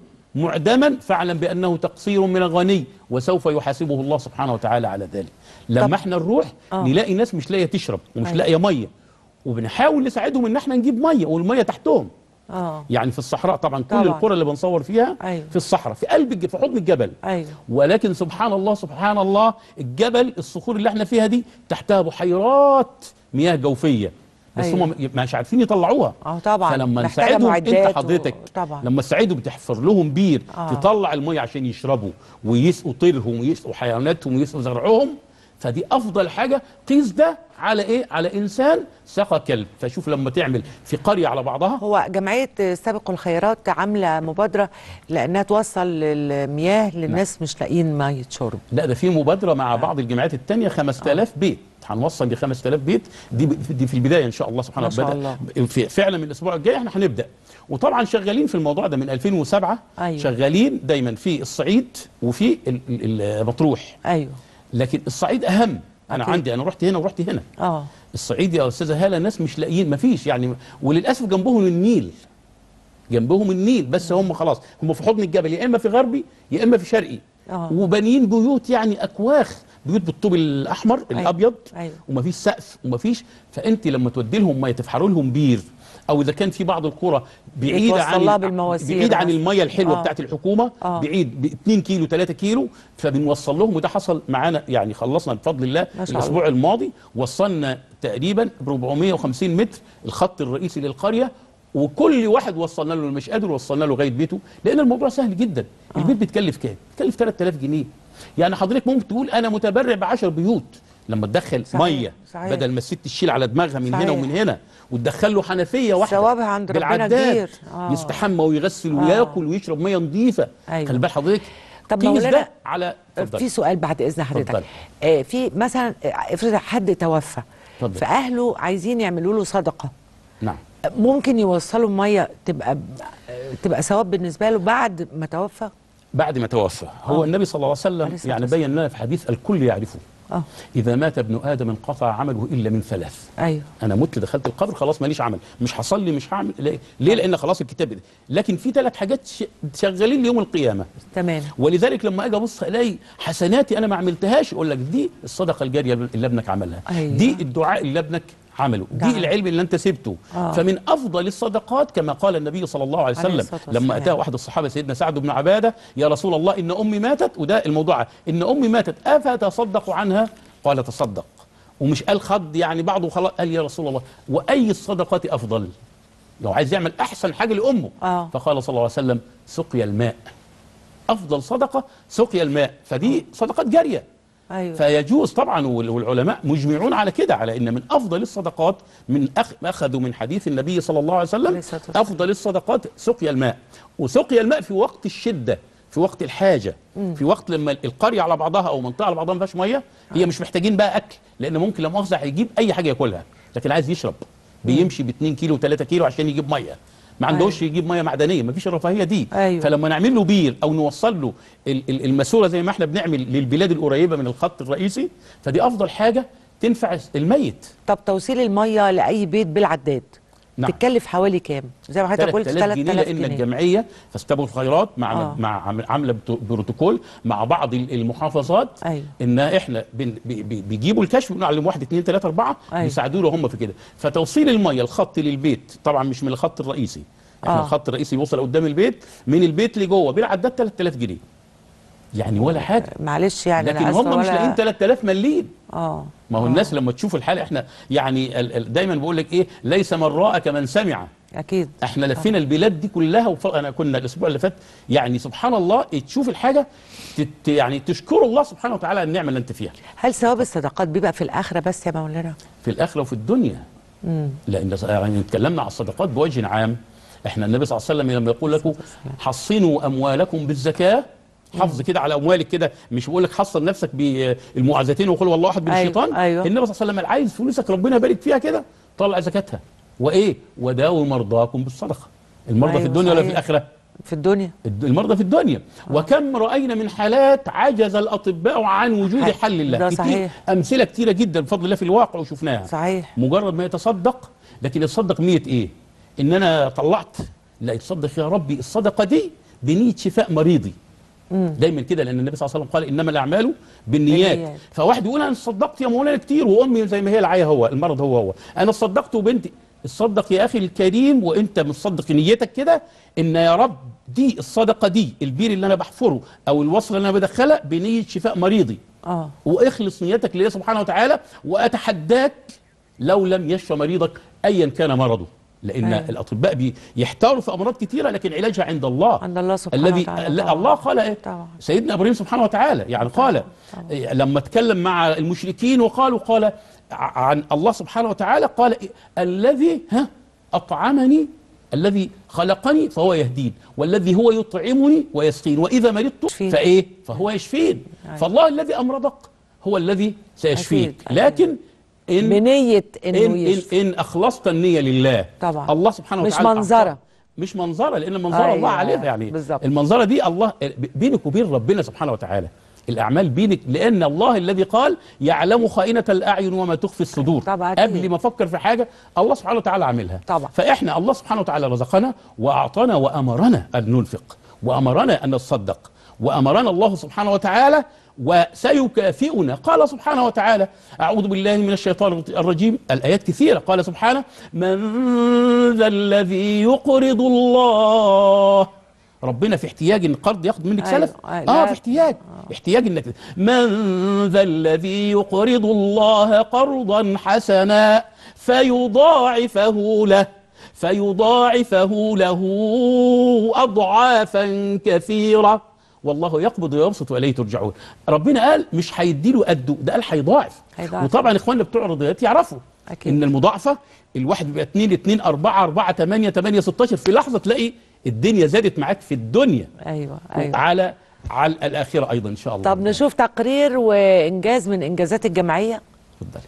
معدما فاعلم بأنه تقصير من الغني، وسوف يحاسبه الله سبحانه وتعالى على ذلك. لما احنا نروح آه. نلاقي ناس مش لاقيه تشرب ومش أيوه. لاقيه ميه، وبنحاول نساعدهم ان احنا نجيب ميه والميه تحتهم. اه يعني في الصحراء طبعا، كل طبعا. القرى اللي بنصور فيها أيوه. في الصحراء، في قلب الج... في حضن الجبل. ايوه ولكن سبحان الله سبحان الله الجبل، الصخور اللي احنا فيها دي تحتها بحيرات مياه جوفيه، بس أيوه. هم مش عارفين يطلعوها. اه طبعا فلما محتاجة نساعدهم معدات انت حضرتك و... طبعا لما تساعدهم بتحفر لهم بير آه. تطلع الميه عشان يشربوا ويسقوا طيرهم ويسقوا حيواناتهم ويسقوا زرعهم، فدي افضل حاجه. قيس ده على ايه؟ على انسان سقى كلب. فشوف لما تعمل في قريه على بعضها. هو جمعية سابق الخيرات عاملة مبادرة لأنها توصل المياه للناس مش لاقيين مية شرب. لا، ده في مبادره مع بعض الجمعيات الثانيه خمسة آلاف بيت، هنوصل ل خمسة آلاف بيت. دي دي في البدايه ان شاء الله سبحانه وتعالى. فعلا من الاسبوع الجاي احنا هنبدا، وطبعا شغالين في الموضوع ده من ألفين وسبعة. أيوه. شغالين دايما في الصعيد وفي المطروح. ايوه لكن الصعيد اهم. انا أكيد. عندي انا رحت هنا ورحت هنا. اه الصعيد يا استاذه هاله ناس مش لاقيين، مفيش يعني، وللاسف جنبهم النيل، جنبهم النيل، بس هم خلاص هم في حضن الجبل، يا اما في غربي يا اما في شرقي. آه. وبانيين بيوت يعني اكواخ بيوت بالطوب الاحمر أيوة. الابيض أيوة. ومفيش سقف ومفيش، فانت لما تودي لهم ميه تفحروا لهم بير، او اذا كان في بعض القرى بعيده عن يتوصلها بالمواسير بعيد عن مثلا. الميه الحلوه آه. بتاعت الحكومه، آه. بعيد ب اتنين كيلو تلاتة كيلو، فبنوصل لهم. وده حصل معانا يعني، خلصنا بفضل الله ما شاء الاسبوع الماضي، وصلنا تقريبا ب أربعمائة وخمسين متر الخط الرئيسي للقريه، وكل واحد وصلنا له اللي مش قادر وصلنا له لغايه بيته، لان الموضوع سهل جدا. آه. البيت بيتكلف كام؟ بيتكلف تلات آلاف جنيه. يعني حضرتك ممكن تقول انا متبرع ب عشر بيوت، لما تدخل صحيح. ميه صحيح. بدل ما الست تشيل على دماغها من صحيح. هنا ومن هنا، وتدخل له حنفيه واحده ثوابها عند ربنا بالعداد، كبير. آه. يستحمى ويغسل آه. وياكل ويشرب ميه نظيفه. أيوة. خلي بال حضرتك. طب قيس مولانا، ده على اتفضل. في سؤال بعد اذن حضرتك. اتفضل. آه في مثلا آه، افرض حد توفى، اتفضل. فاهله عايزين يعملوا له صدقه، نعم. ممكن يوصلوا ميه تبقى تبقى ثواب بالنسبه له بعد ما توفى؟ بعد ما توفى. هو آه. النبي صلى الله عليه عليه وسلم الصلاة يعني والسلام. بين لنا في حديث الكل يعرفه، اه اذا مات ابن ادم انقطع عمله الا من ثلاث. ايوه انا مت دخلت القبر خلاص ماليش عمل، مش هصلي مش هعمل. ليه؟ ليه؟ لان خلاص الكتاب ده. لكن في ثلاث حاجات ش- شغالين ليوم القيامه. تمام. ولذلك لما اجي ابص الاقي حسناتي انا ما عملتهاش، اقول لك دي الصدقه الجاريه اللي ابنك عملها. أيوة. دي الدعاء اللي ابنك عمله، دي نعم. العلم اللي انت سبته. آه. فمن افضل الصدقات كما قال النبي صلى الله عليه عليه وسلم الصلاة والسلام. لما اتاه واحد الصحابه سيدنا سعد بن عباده: يا رسول الله ان امي ماتت، وده الموضوع، ان امي ماتت افتصدق عنها؟ قال تصدق. ومش قال خد يعني بعضه خلاص، قال يا رسول الله واي الصدقات افضل؟ لو عايز يعمل احسن حاجه لامه. آه. فقال صلى الله عليه وسلم: سقيا الماء. افضل صدقه سقيا الماء، فدي صدقات جاريه. ايوه فيجوز طبعا، وال- والعلماء مجمعون على كده، على ان من افضل الصدقات، من أخ اخذوا من حديث النبي صلى الله عليه عليه وسلم الصلاة والسلام. افضل الصدقات سقيا الماء. وسقيا الماء في وقت الشده، في وقت الحاجه، في وقت لما القريه على بعضها او منطقه على بعضها ما فيهاش ميه، هي مش محتاجين بقى اكل، لان ممكن لا مؤاخذه هيجيب اي حاجه ياكلها، لكن عايز يشرب بيمشي ب اتنين كيلو و3 كيلو عشان يجيب ميه، ما عندوش يجيب ميه معدنيه، ما فيش الرفاهيه دي. أيوة. فلما نعمل له بير او نوصل له ال- ال- الماسوره زي ما احنا بنعمل للبلاد القريبه من الخط الرئيسي، فدي افضل حاجه تنفع الميت. طب توصيل الميه لاي بيت بالعداد نعم. تتكلف حوالي كام؟ زي ما حضرتك قلت ثلاثة آلاف جنيه، ثلاثة آلاف لان جنيه. الجمعيه فاستبقوا الخيرات مع آه. مع عامل- عامله بتو- بروتوكول مع بعض ال- المحافظات. أيوة. ان احنا بن- بي- بي- بيجيبوا الكشف، بنعلم واحد اثنين ثلاثه اربعه أيوة. بيساعدوا له هم في كده. فتوصيل الميه الخط للبيت طبعا مش من الخط الرئيسي، احنا آه. الخط الرئيسي يوصل قدام البيت، من البيت لجوه بالعداد ثلاثة آلاف جنيه، يعني ولا حاجه. معلش يعني لكن أنا آسفة هم مش ولا- لاقيين ثلاثة آلاف مليين. اه ما هو آه. الناس لما تشوف الحاله، احنا يعني ال- ال- دايما بقول لك ايه، ليس من راى كمن سمع. اكيد احنا لفينا البلاد دي كلها، وف... انا كنا الاسبوع اللي فات، يعني سبحان الله تشوف الحاجه تت... يعني تشكر الله سبحانه وتعالى على النعمه اللي انت فيها هل ثواب الصدقات بيبقى في الاخره بس يا مولانا؟ في الاخره وفي الدنيا. امم لان يعني اتكلمنا على الصدقات بوجه عام، احنا النبي صلى الله عليه وسلم لما يقول لكم حصنوا اموالكم بالزكاه، حافظ كده على اموالك كده، مش بقول لك حصن نفسك بالمعاذتين وقل والله احد من أيوة، الشيطان. أيوة. النبي صلى الله عليه وسلم قال عايز فلوسك ربنا يبارك فيها كده، طلع زكاتها. وايه؟ وداووا مرضاكم بالصدقه. المرضى أيوة، في الدنيا ولا في صحيح. الاخره؟ في الدنيا. الد- المرضى في الدنيا. وكم رأينا من حالات عجز الأطباء عن وجود حي- حل الله. ده كتير، صحيح. أمثلة كتيرة جدا بفضل الله في الواقع وشفناها. صحيح. مجرد ما يتصدق، لكن يتصدق نية إيه؟ إن أنا طلعت، لا، يتصدق يا ربي الصدقة دي بنية شفاء مريضي. دايما كده، لأن النبي صلى الله عليه وسلم قال إنما الأعمال بالنيات. بالنيات. فواحد يقول أنا صدقت يا مولانا كتير وأمي زي ما هي العيا، هو المرض هو هو، أنا صدقت وبنتي. الصدق يا أخي الكريم وأنت مصدق نيتك كده، إن يا رب دي الصدقة دي، البير اللي أنا بحفره أو الوصلة اللي أنا بدخلها بنية شفاء مريضي. اه واخلص نيتك لله سبحانه وتعالى، وأتحداك لو لم يشفى مريضك أيا كان مرضه، لأن أيوة. الأطباء بيحتاروا في أمراض كثيرة، لكن علاجها عند الله. عند الله سبحانه الذي وتعالى. ال- طبعاً. الله قال إيه؟ طبعا سيدنا ابراهيم سبحانه وتعالى يعني قال إيه لما تكلم مع المشركين وقالوا، قال ع- عن الله سبحانه وتعالى، قال إيه؟ الذي ها اطعمني، الذي خلقني فهو يهدين، والذي هو يطعمني ويسقين، واذا مرضت يشفين. فايه فهو يشفين. أيوة. فالله الذي امرضك هو الذي سيشفيك. أكيد. لكن ان بنية إن, انه إن, يشفي. إن أخلصت النية لله طبعا. الله سبحانه مش وتعالى منظرة. مش منظرة، لأن المنظرة أيوة، الله عليها يعني. بالظبط. المنظرة دي الله بينك وبين ربنا سبحانه وتعالى، الأعمال بينك، لأن الله الذي قال يعلم خائنة الأعين وما تخفي الصدور. طبعا أكيد. قبل ما أفكر في حاجة الله سبحانه وتعالى عاملها. طبعا. فإحنا الله سبحانه وتعالى رزقنا وأعطانا وأمرنا أن ننفق، وأمرنا أن نتصدق، وأمرنا الله سبحانه وتعالى وسيكافئنا. قال سبحانه وتعالى: أعوذ بالله من الشيطان الرجيم. الآيات كثيرة. قال سبحانه: من ذا الذي يقرض الله. ربنا في احتياج ان قرض ياخد منك سلف. أيوة. اه في احتياج آه. احتياج انك من ذا الذي يقرض الله قرضا حسنا فيضاعفه له فيضاعفه له اضعافا كثيره والله يقبض ويبسط واليه ترجعون. ربنا قال مش هيديله قده، ده قال هيضاعف. وطبعا اخواننا بتوع الرياضيات يعرفوا أكيد. ان المضاعفه الواحد بيبقى اتنين اتنين اربعة اربعة تمانية تمانية ستاشر، في لحظه تلاقي الدنيا زادت معاك في الدنيا. ايوه ايوه على على الاخره ايضا ان شاء الله. طب نشوف تقرير وانجاز من انجازات الجمعيه. اتفضلي.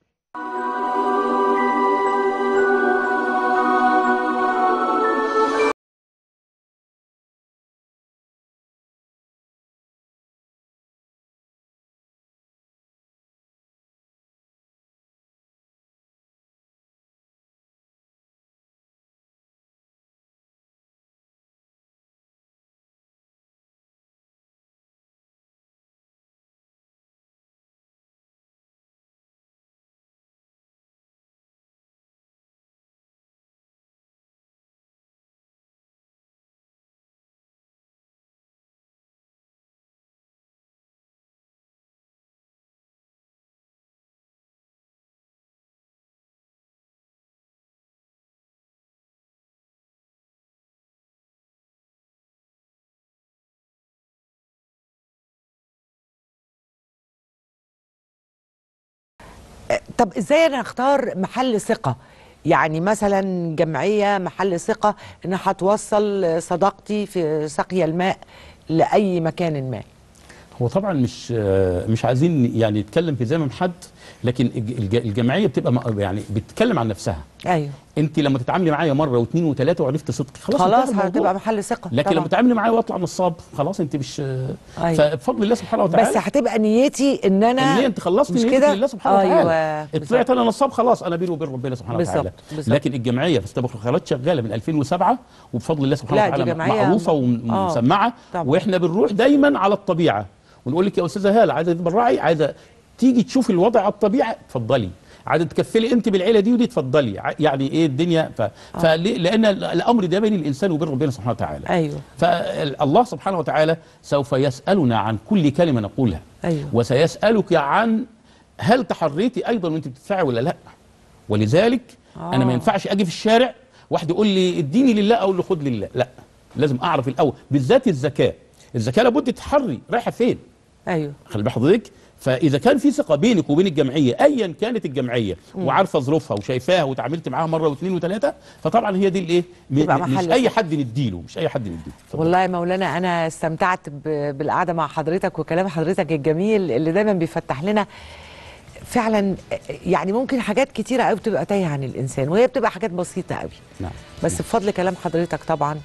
طب ازاي انا اختار محل ثقة؟ يعني مثلا جمعية محل ثقة انها هتوصل صداقتي في سقي الماء لأي مكان ما. هو طبعا مش مش عايزين يعني نتكلم في زمن حد، لكن الجمعيه بتبقى يعني بتتكلم عن نفسها. ايوه انت لما تتعاملي معايا مره واثنين وثلاثه وعرفت صدقي خلاص خلاص هتبقى محل ثقه. لكن طبعا. لما تتعاملي معايا واطلع نصاب خلاص انت مش. أيوة. فبفضل الله سبحانه وتعالى بس هتبقى نيتي ان انا النية انت خلصت نيتك لله سبحانه وتعالى. ايوه طلعت انا نصاب خلاص انا بيني وبين ربنا سبحانه وتعالى. لكن الجمعيه في استبخارات شغاله من ألفين وسبعة وبفضل الله سبحانه وتعالى معروفه ومسمعه. واحنا بنروح دايما على الطبيعه ونقول لك يا استاذه هاله عايزه تتبرعي، عايزه تيجي تشوفي الوضع على الطبيعه اتفضلي، عايزه تكفلي انت بالعيله دي ودي اتفضلي. يعني ايه الدنيا ف... فلان الامر ده بين الانسان وبين ربنا سبحانه وتعالى. ايوه فالله سبحانه وتعالى سوف يسالنا عن كل كلمه نقولها. ايوه وسيسالك عن هل تحريتي ايضا وانت بتدفعي ولا لا. ولذلك آه. انا ما ينفعش اجي في الشارع واحد يقول لي اديني لله اقول له خد لله، لا لازم اعرف الاول بالذات الزكاه. الزكاه لابد تحري رايحه فين. ايوه خلي بال حضرتك. فاذا كان في ثقه بينك وبين الجمعيه ايا كانت الجمعيه وعارفه ظروفها وشايفاها وتعاملت معاها مره واثنين وثلاثه، فطبعا هي دي الايه مش اي حد نديله مش اي حد نديله. والله يا مولانا انا استمتعت بالقعده مع حضرتك وكلام حضرتك الجميل اللي دايما بيفتح لنا فعلا يعني ممكن حاجات كتيره قوي بتبقى تايهه عن الانسان وهي بتبقى حاجات بسيطه قوي. نعم. بس بفضل كلام حضرتك طبعا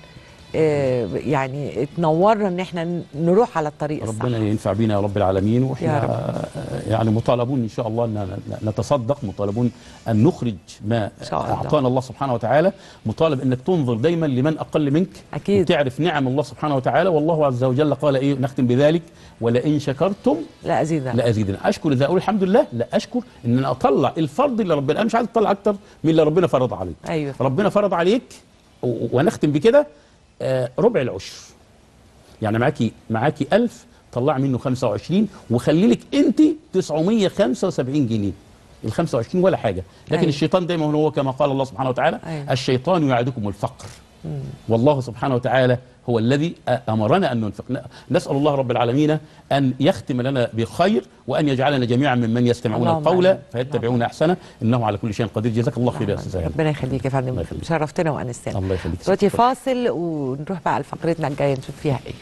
يعني اتنورنا ان احنا نروح على الطريق الصح. ربنا ينفع بينا يا رب العالمين. واحنا يعني مطالبون ان شاء الله ان نتصدق، مطالبون ان نخرج ما اعطانا الله سبحانه وتعالى، مطالب انك تنظر دايما لمن اقل منك اكيد وتعرف نعم الله سبحانه وتعالى. والله عز وجل قال ايه نختم بذلك ولئن شكرتم لازيدن لازيدن. اشكر اذا اقول الحمد لله، لا اشكر ان انا اطلع الفرض اللي ربنا، انا مش عايز اطلع اكتر من اللي ربنا فرض عليك. ايوه ربنا فرض عليك ونختم بكده آه ربع العشر. يعني معاكي معاكي ألف طلع منه خمسة وعشرين وخلي لك انت تسعمية وخمسة وسبعين جنيه. ال خمسة وعشرين ولا حاجه، لكن أيوة. الشيطان دايما هو كما قال الله سبحانه وتعالى أيوة. الشيطان يعدكم الفقر. مم. والله سبحانه وتعالى هو الذي امرنا ان ننفق. نسال الله رب العالمين ان يختم لنا بخير وان يجعلنا جميعا ممن يستمعون القول فيتبعون احسنه انه على كل شيء قدير. جزاك الله خير يا استاذ. ربنا يخليك يا فندم، شرفتنا وانستنا. الله يخليك. دلوقتي فاصل ونروح بقى لفقرتنا الجايه نشوف فيها ايه.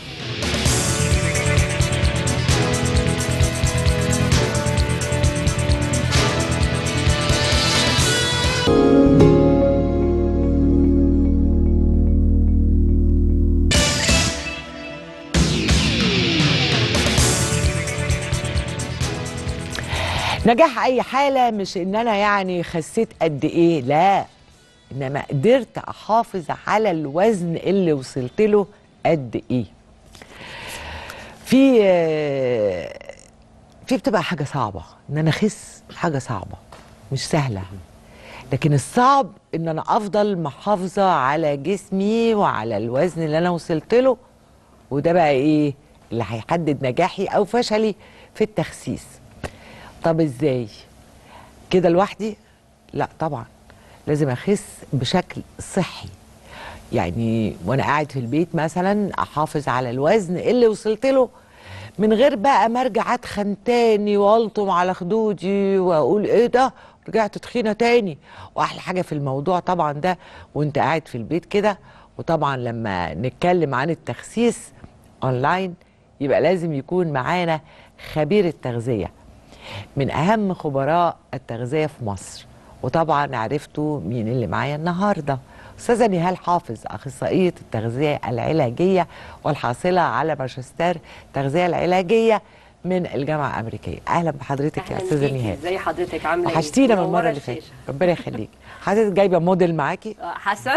نجاح اي حاله مش ان انا يعني خسيت قد ايه، لا، انما قدرت احافظ على الوزن اللي وصلت له قد ايه. في آه، في بتبقى حاجه صعبه ان انا اخس، حاجه صعبه مش سهله، لكن الصعب ان انا افضل محافظه على جسمي وعلى الوزن اللي انا وصلت له، وده بقى ايه اللي هيحدد نجاحي او فشلي في التخسيس. طب ازاي كده لوحدي؟ لا طبعا، لازم اخس بشكل صحي. يعني وانا قاعد في البيت مثلا احافظ على الوزن اللي وصلت له من غير بقى ما ارجع اتخن تاني والطم على خدودي واقول ايه ده رجعت تخينه تاني. واحلى حاجه في الموضوع طبعا ده وانت قاعد في البيت كده، وطبعا لما نتكلم عن التخسيس اونلاين يبقى لازم يكون معانا خبير التغذيه من اهم خبراء التغذيه في مصر، وطبعا عرفتوا مين اللي معايا النهارده. استاذه نهال حافظ، اخصائيه التغذيه العلاجيه والحاصله على ماجستير التغذيه العلاجيه من الجامعه الامريكيه. اهلا بحضرتك يا استاذه نهال. ازي حضرتك؟ عامله ايه؟ وحشتينا من المره اللي فاتت. ربنا يخليكي. حضرتك جايبه موديل معاكي؟ حسن.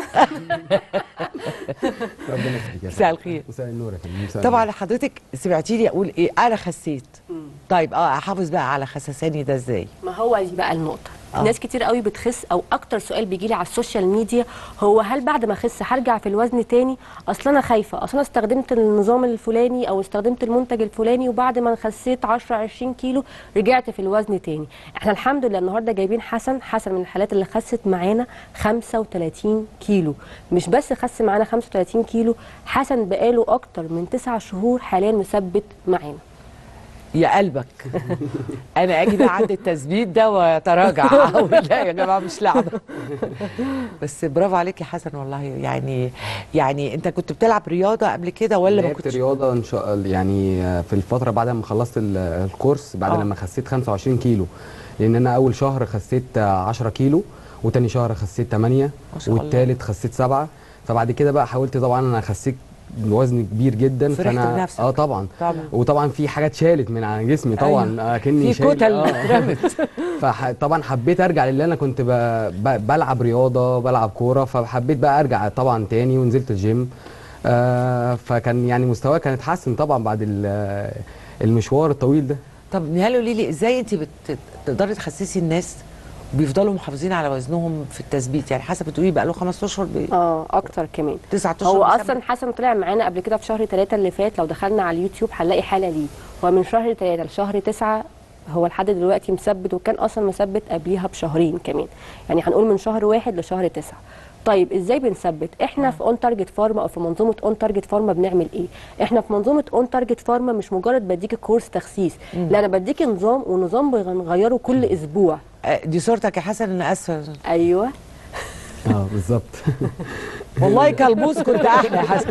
ربنا يخليك. مساء الخير. مساء النور يا فندم. طبعا حضرتك سمعتيني اقول ايه انا خسيت. طيب اه احافظ بقى على خسساني ده ازاي؟ ما هو دي بقى النقطه. آه. ناس كتير قوي بتخس، او اكتر سؤال بيجي لي على السوشيال ميديا هو هل بعد ما اخس هرجع في الوزن تاني؟ اصل انا خايفه، اصل انا استخدمت النظام الفلاني او استخدمت المنتج الفلاني وبعد ما خسيت عشرة عشرين كيلو رجعت في الوزن تاني. احنا الحمد لله النهارده جايبين حسن، حسن من الحالات اللي خست معانا خمسة وتلاتين كيلو. مش بس خس معانا خمسة وتلاتين كيلو، حسن بقاله اكتر من تسع شهور حاليا مثبت معانا. يا قلبك انا اجي بقى عند التثبيت ده واتراجع اقول لا يا جماعه مش لعبه. بس برافو عليك يا حسن والله. يعني يعني انت كنت بتلعب رياضه قبل كده ولا ما لعبت كنتش؟ رياضه ان شاء الله يعني في الفتره بعد ما خلصت ال- الكورس، بعد آه. لما خسيت خمسة وعشرين كيلو، لان انا اول شهر خسيت عشرة كيلو، وتاني شهر خسيت تمانية، ما شاء الله. والتالت خسيت سبعة. فبعد كده بقى حاولت، طبعا انا خسيت وزن كبير جدا. فرحت فانا بنفسك. اه طبعا طبعا. وطبعا في حاجات شالت من على جسمي طبعا. أيوة. اكني في شايل كتل آه. اترمت. فطبعا حبيت ارجع للي انا كنت ب... ب... بلعب رياضه، بلعب كوره، فحبيت بقى ارجع طبعا تاني ونزلت الجيم. آه فكان يعني مستواي كان اتحسن طبعا بعد ال- المشوار الطويل ده. طب نهال قولي لي ازاي انت بتقدري تخسسي الناس بيفضلوا محافظين على وزنهم في التثبيت؟ يعني حسب بتقولي بقى له خمسة اشهر ب... اه اكتر كمان. تسعة اشهر هو مثبت. اصلا حسن طلع معانا قبل كده في شهر ثلاثة اللي فات، لو دخلنا على اليوتيوب هنلاقي حاله ليه. هو من شهر ثلاثة لشهر تسعة هو لحد دلوقتي مثبت، وكان اصلا مثبت قبليها بشهرين كمان. يعني هنقول من شهر واحد لشهر تسعة. طيب ازاي بنثبت؟ احنا في اون تارجت فارما او في منظومه اون تارجت فارما بنعمل ايه؟ احنا في منظومه اون تارجت فارما مش مجرد بديكي كورس تخسيس، لا انا بديكي نظام، ونظام بنغيره كل اسبوع. آه، دي صورتك يا حسن، انا اسفه. ايوه اه بالظبط. والله كلبوس كنت احلى يا حسن.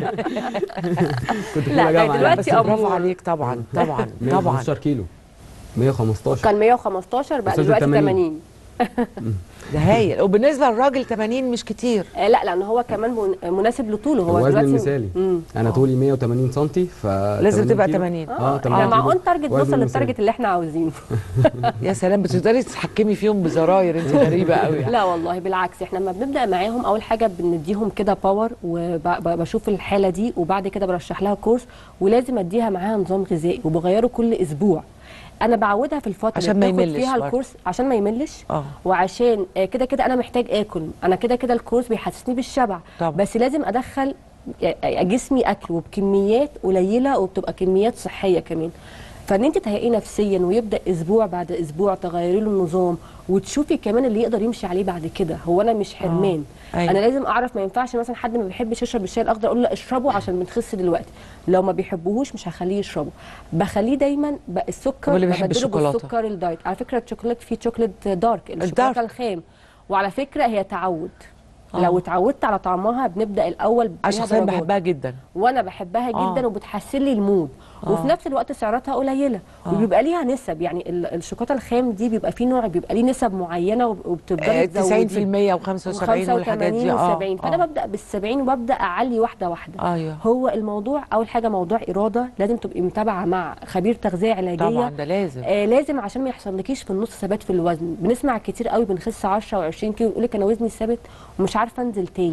كنت في لا، أولى جامعة. دلوقتي بس برافو أمور. عليك طبعا طبعا مية طبعا. وخمستاشر كيلو. مية وخمستاشر. كان مية وخمستاشر بقى وصلت دلوقتي تمانين. تمانين. ده هايل. وبالنسبه للراجل تمانين مش كتير. آه لا لان هو كمان من- مناسب لطوله. هو الوزن دلوقتي المثالي. مم. انا طولي مية وتمانين سنتي، ف لازم تبقى تمانين. اه اه تمانين مع كيلو. اون تارجت وزن نوصل مثالي. للتارجت اللي احنا عاوزينه. يا سلام، بتقدري تتحكمي فيهم بزراير، انت غريبه قوي يعني. لا والله بالعكس، احنا لما بنبدا معاهم اول حاجه بنديهم كده باور، وبشوف الحاله دي، وبعد كده برشح لها كورس، ولازم اديها معاها نظام غذائي وبغيره كل اسبوع. انا بعودها في الفتره عشان اللي ما بتاخد يملش فيها برضه. الكورس، عشان ما يملش، اه وعشان آه، كده كده انا محتاج اكل. انا كده كده الكورس بيحسسني بالشبع، طبعا. بس لازم ادخل آه، جسمي اكل وبكميات قليله وبتبقى كميات صحيه كمان. فان انت تهيئيه نفسيا ويبدا اسبوع بعد اسبوع تغيري له النظام، وتشوفي كمان اللي يقدر يمشي عليه بعد كده. هو انا مش حرمان. آه. أيوة. انا لازم اعرف، ما ينفعش مثلا حد ما بيحبش يشرب الشاي الاخضر اقول له اشربه عشان بنخس دلوقتي. لو ما بيحبوهوش مش هخليه يشربه، بخليه دايما بقى السكر. طب اللي بيحب ببدله الشوكولاتة؟ بالسكر الدايت. على فكره الشوكولاته في شوكليت دارك، الدارك. الشوكولاته الخام. وعلى فكره هي تعود. آه. لو اتعودت على طعمها بنبدا الاول انا بيها شخصيا درجات. بحبها جدا. وانا بحبها جدا آه. وبتحسن لي المود. آه. وفي نفس الوقت سعراتها قليله. آه. وبيبقى ليها نسب، يعني ال- الشوكولاته الخام دي بيبقى فيه نوع بيبقى ليه نسب معينه وب- وبتفضلي تزودي تسعين في المية و75 والحاجات دي. اه و70. فانا ببدا بالسبعين وببدا اعلي واحده واحده. ايوه هو الموضوع اول حاجه موضوع اراده، لازم تبقي متابعه مع خبير تغذيه علاجيه. طبعا ده لازم. آه لازم عشان ما يحصلكيش في النص ثبات في الوزن. بنسمع كتير قوي بنخس عشرة وعشرين كيلو يقول لك انا وزني ثابت ومش عارفه انزل تاني.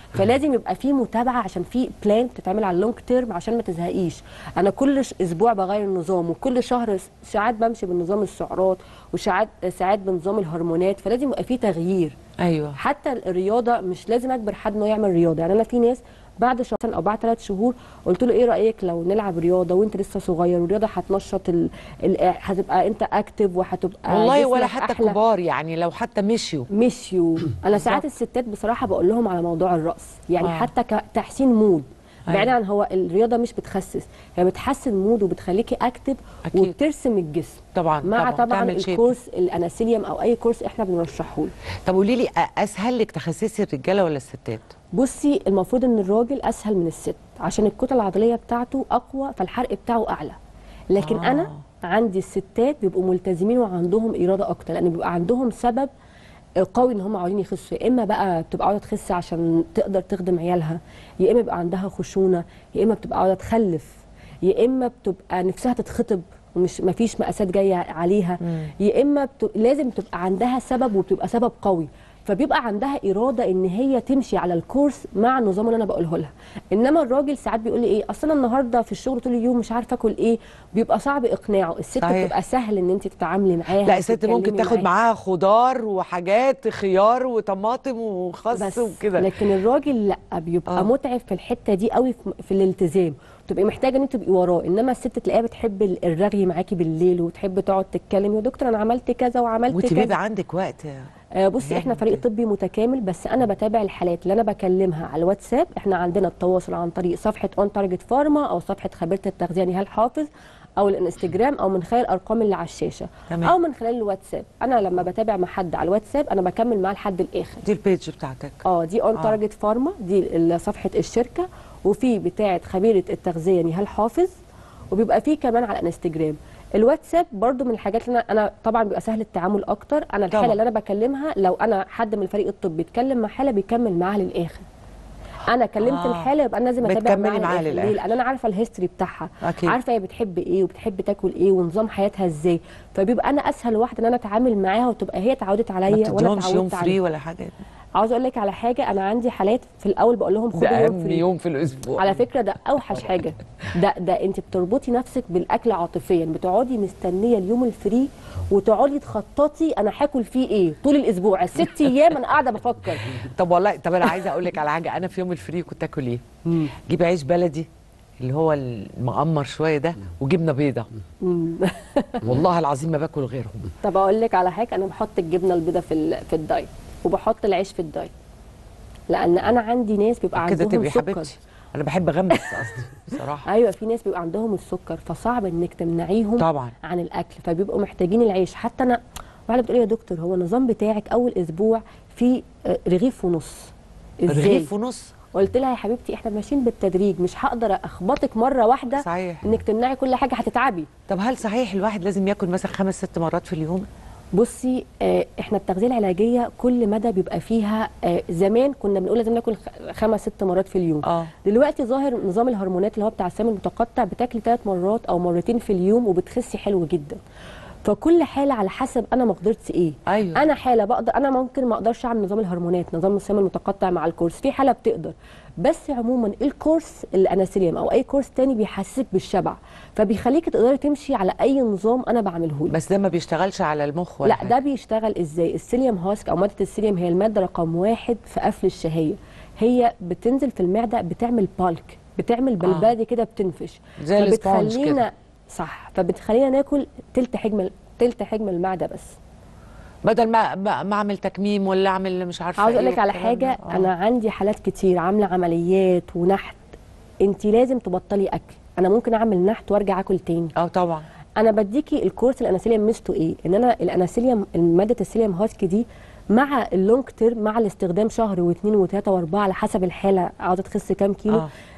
فلازم يبقى في متابعه عشان في بلان بتتعمل على اللونج تيرم عشان ما تزهقيش. انا كل اسبوع بغير النظام، وكل شهر ساعات بمشي بنظام السعرات، وساعات ساعات بنظام الهرمونات، فلازم يبقى في تغيير. ايوه. حتى الرياضه مش لازم اجبر حد انه يعمل رياضه، يعني انا في ناس بعد شهرين او بعد ثلاث شهور قلت له ايه رايك لو نلعب رياضه وانت لسه صغير، والرياضه هتنشط ال... ال... هتبقى انت اكتف وهتبقى والله ولا جسمك حتى أحلى. كبار يعني لو حتى مشيوا مشيوا. انا ساعات الستات بصراحه بقول لهم على موضوع الرقص، يعني آه. آه. حتى كتحسين مود. أيوة. بعيدا عن هو الرياضه مش بتخسس، هي بتحسن مود وبتخليكي اكتف أكيد. وبترسم الجسم. طبعا مع طبعا, طبعا الكورس الاناسيليوم او اي كورس احنا بنرشحه له. طب قولي لي اسهل لك تخسسي الرجاله ولا الستات؟ بصي المفروض ان الراجل اسهل من الست عشان الكتله العضليه بتاعته اقوى فالحرق بتاعه اعلى، لكن آه. آه. انا عندي الستات بيبقوا ملتزمين وعندهم اراده اكتر، لان بيبقى عندهم سبب قوي ان هم عاوزين يخسوا. يا اما بقى بتبقى عاوزه تخس عشان تقدر تخدم عيالها، يا اما بيبقى عندها خشونه، يا اما بتبقى عاوزه تخلف، يا اما بتبقى نفسها تتخطب ومش مفيش مقاسات جايه عليها، يا اما بت... لازم تبقى عندها سبب وبتبقى سبب قوي، فبيبقى عندها اراده ان هي تمشي على الكورس مع النظام اللي انا بقوله لها. انما الراجل ساعات بيقول لي ايه، اصل انا النهارده في الشغل طول اليوم مش عارفه اكل ايه، بيبقى صعب اقناعه. الست صحيح. بتبقى سهل ان انت تتعاملي معاها. لا الست ممكن وتتكلمي تاخد معاها. معاها خضار وحاجات، خيار وطماطم وخس وكده، لكن الراجل لا، بيبقى آه. آه. متعب في الحته دي قوي في, في الالتزام، تبقي محتاجه ان انت تبقي وراه. انما الست تلاقيها بتحب الرغي معاكي بالليل وتحب تقعد تتكلم، يا دكتور انا عملت كذا وعملت وانت كذا. بيبقى عندك وقت؟ آه بصي احنا فريق طبي متكامل، بس انا بتابع الحالات اللي انا بكلمها على الواتساب. احنا عندنا التواصل عن طريق صفحه اون تارجت فارما او صفحه خبيره التغذيه نهال حافظ او الانستجرام او من خلال الارقام اللي على الشاشه. تمام. او من خلال الواتساب. انا لما بتابع مع حد على الواتساب انا بكمل معاه لحد الاخر. دي البيج بتاعتك؟ اه دي اون آه. تارجت فارما، دي صفحه الشركه، وفي بتاعه خبيره التغذيه نهال حافظ، وبيبقى فيه كمان على الانستجرام. الواتساب برضو من الحاجات اللي انا, أنا طبعا بيبقى سهل التعامل اكتر. انا الحاله طبعا. اللي انا بكلمها لو انا حد من الفريق الطبي اتكلم مع حاله بيكمل معاها للاخر. انا كلمت آه. الحاله يبقى انا لازم اتابع بتكملي معاها للاخر. للآخر. ليه؟ لان انا عارفه الهيستوري بتاعها، أكيد. عارفه هي بتحب ايه وبتحب تاكل ايه ونظام حياتها ازاي، فبيبقى انا اسهل واحده ان انا اتعامل معاها وتبقى هي اتعودت ما عليا وانا بتديهمش يوم اتعودت فري عليها. ولا حاجه؟ عاوزه اقول لك على حاجه، انا عندي حالات في الاول بقول لهم خدوا ده يوم اهم فري. يوم في الاسبوع على فكره ده اوحش حاجه. ده ده انت بتربطي نفسك بالاكل عاطفيا، بتقعدي مستنيه اليوم الفري وتقعدي تخططي انا هاكل فيه ايه طول الاسبوع. الست ايام انا قاعده بفكر. طب والله، طب انا عايزه اقول لك على حاجه. انا في يوم الفري كنت اكل ايه؟ جيب عيش بلدي اللي هو المقمر شويه ده وجبنه بيضه. والله العظيم ما باكل غيرهم. طب اقول لك على حاجه، انا بحط الجبنه البيضاء في ال- في الدايت وبحط العيش في الدايت، لان انا عندي ناس بيبقى كده عندهم تبقي سكر. حبيبتي. انا بحب اغمس قصدي بصراحه. ايوه في ناس بيبقى عندهم السكر، فصعب انك تمنعيهم طبعا عن الاكل، فبيبقوا محتاجين العيش. حتى انا واحده بتقول لي يا دكتور هو النظام بتاعك اول اسبوع فيه آه، رغيف ونص، ازاي؟ رغيف ونص؟ قلت لها يا حبيبتي احنا ماشيين بالتدريج، مش هقدر اخبطك مره واحده. صحيح. انك تمنعي كل حاجه هتتعبي. طب هل صحيح الواحد لازم ياكل مثلا خمس ست مرات في اليوم؟ بصي آه احنا التغذيه العلاجيه كل مدى بيبقى فيها آه زمان كنا بنقول لازم ناكل خ- خمس ست مرات في اليوم. اه دلوقتي ظاهر نظام الهرمونات اللي هو بتاع السام المتقطع بتاكلي ثلاث مرات او مرتين في اليوم وبتخسي حلو جدا. فكل حاله على حسب انا مقدرتي ايه. ايوه. انا حاله بقدر، انا ممكن ما اقدرش اعمل نظام الهرمونات نظام السام المتقطع مع الكورس، في حاله بتقدر. بس عموما الكورس الاناسيليوم او اي كورس تاني بيحسسك بالشبع، فبيخليكي تقدري تمشي على اي نظام انا بعمله لك. بس ده ما بيشتغلش على المخ ولا لا حاجة. ده بيشتغل ازاي؟ السيليوم هاسك او ماده السيليوم هي الماده رقم واحد في قفل الشهيه. هي بتنزل في المعده بتعمل بالك، بتعمل بلبادي كده بتنفش، زي الاسبونج فبتخلينا كده. صح، فبتخلينا ناكل تلت حجم تلت حجم المعده بس. بدل ما ما ما اعمل تكميم ولا اعمل مش عارفه عاوز اقول ايه لك على والكلام حاجه، ده. آه. انا عندي حالات كتير عامله عمليات ونحت. انت لازم تبطلي اكل. انا ممكن اعمل نحت وارجع اكل تاني. اه طبعا. انا بديكي الكورس الاناسيليوم ميزته ايه؟ ان انا الاناسيليوم ماده السيليوم هاسك دي مع اللونج تيرم، مع الاستخدام شهر واثنين وثلاثه واربعه على حسب الحاله عاوزه تخس كام كيلو. آه.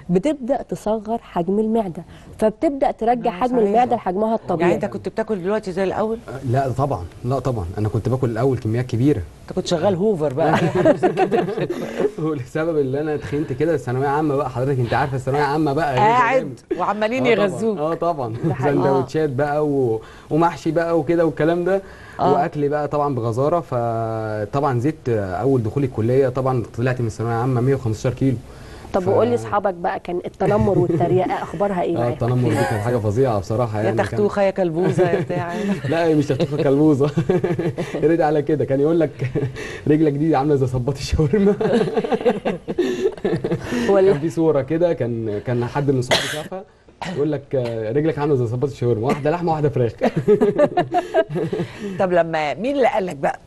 بتبدا تصغر حجم المعده، فبتبدا ترجع حجم صحيح. المعده لحجمها الطبيعي. يعني انت كنت بتاكل دلوقتي زي الاول؟ لا طبعا، لا طبعا، انا كنت باكل الاول كميات كبيره. انت كنت شغال هوفر بقى. والسبب اللي انا تخنت كده الثانويه عامه بقى، حضرتك انت عارفه الثانويه عامه بقى قاعد وعمالين آه طبعاً. يغذوك. اه طبعا حقيقي. سندوتشات بقى و... ومحشي بقى وكده والكلام ده. آه. واكل بقى طبعا بغزاره، فطبعا زدت اول دخولي الكليه طبعا طلعت من الثانويه العامه مية وخمستاشر كيلو. طب ف- وقول لي اصحابك بقى، كان التنمر والتريقه اخبارها ايه اه معاك؟ التنمر دي كانت حاجه فظيعه بصراحه يا يعني. كان- تختوخه يا كلبوزه يا بتاع. لا هي مش تختوخه كلبوزه. رد على كده، كان يقول لك رجلك دي عامله زي صباط الشاورما. ولا كان في صوره كده، كان كان حد من صحابي شافها يقول لك آه، رجلك عامله زي صباط الشاورما، واحده لحمه واحده فراخ. طب لما مين اللي قال لك بقى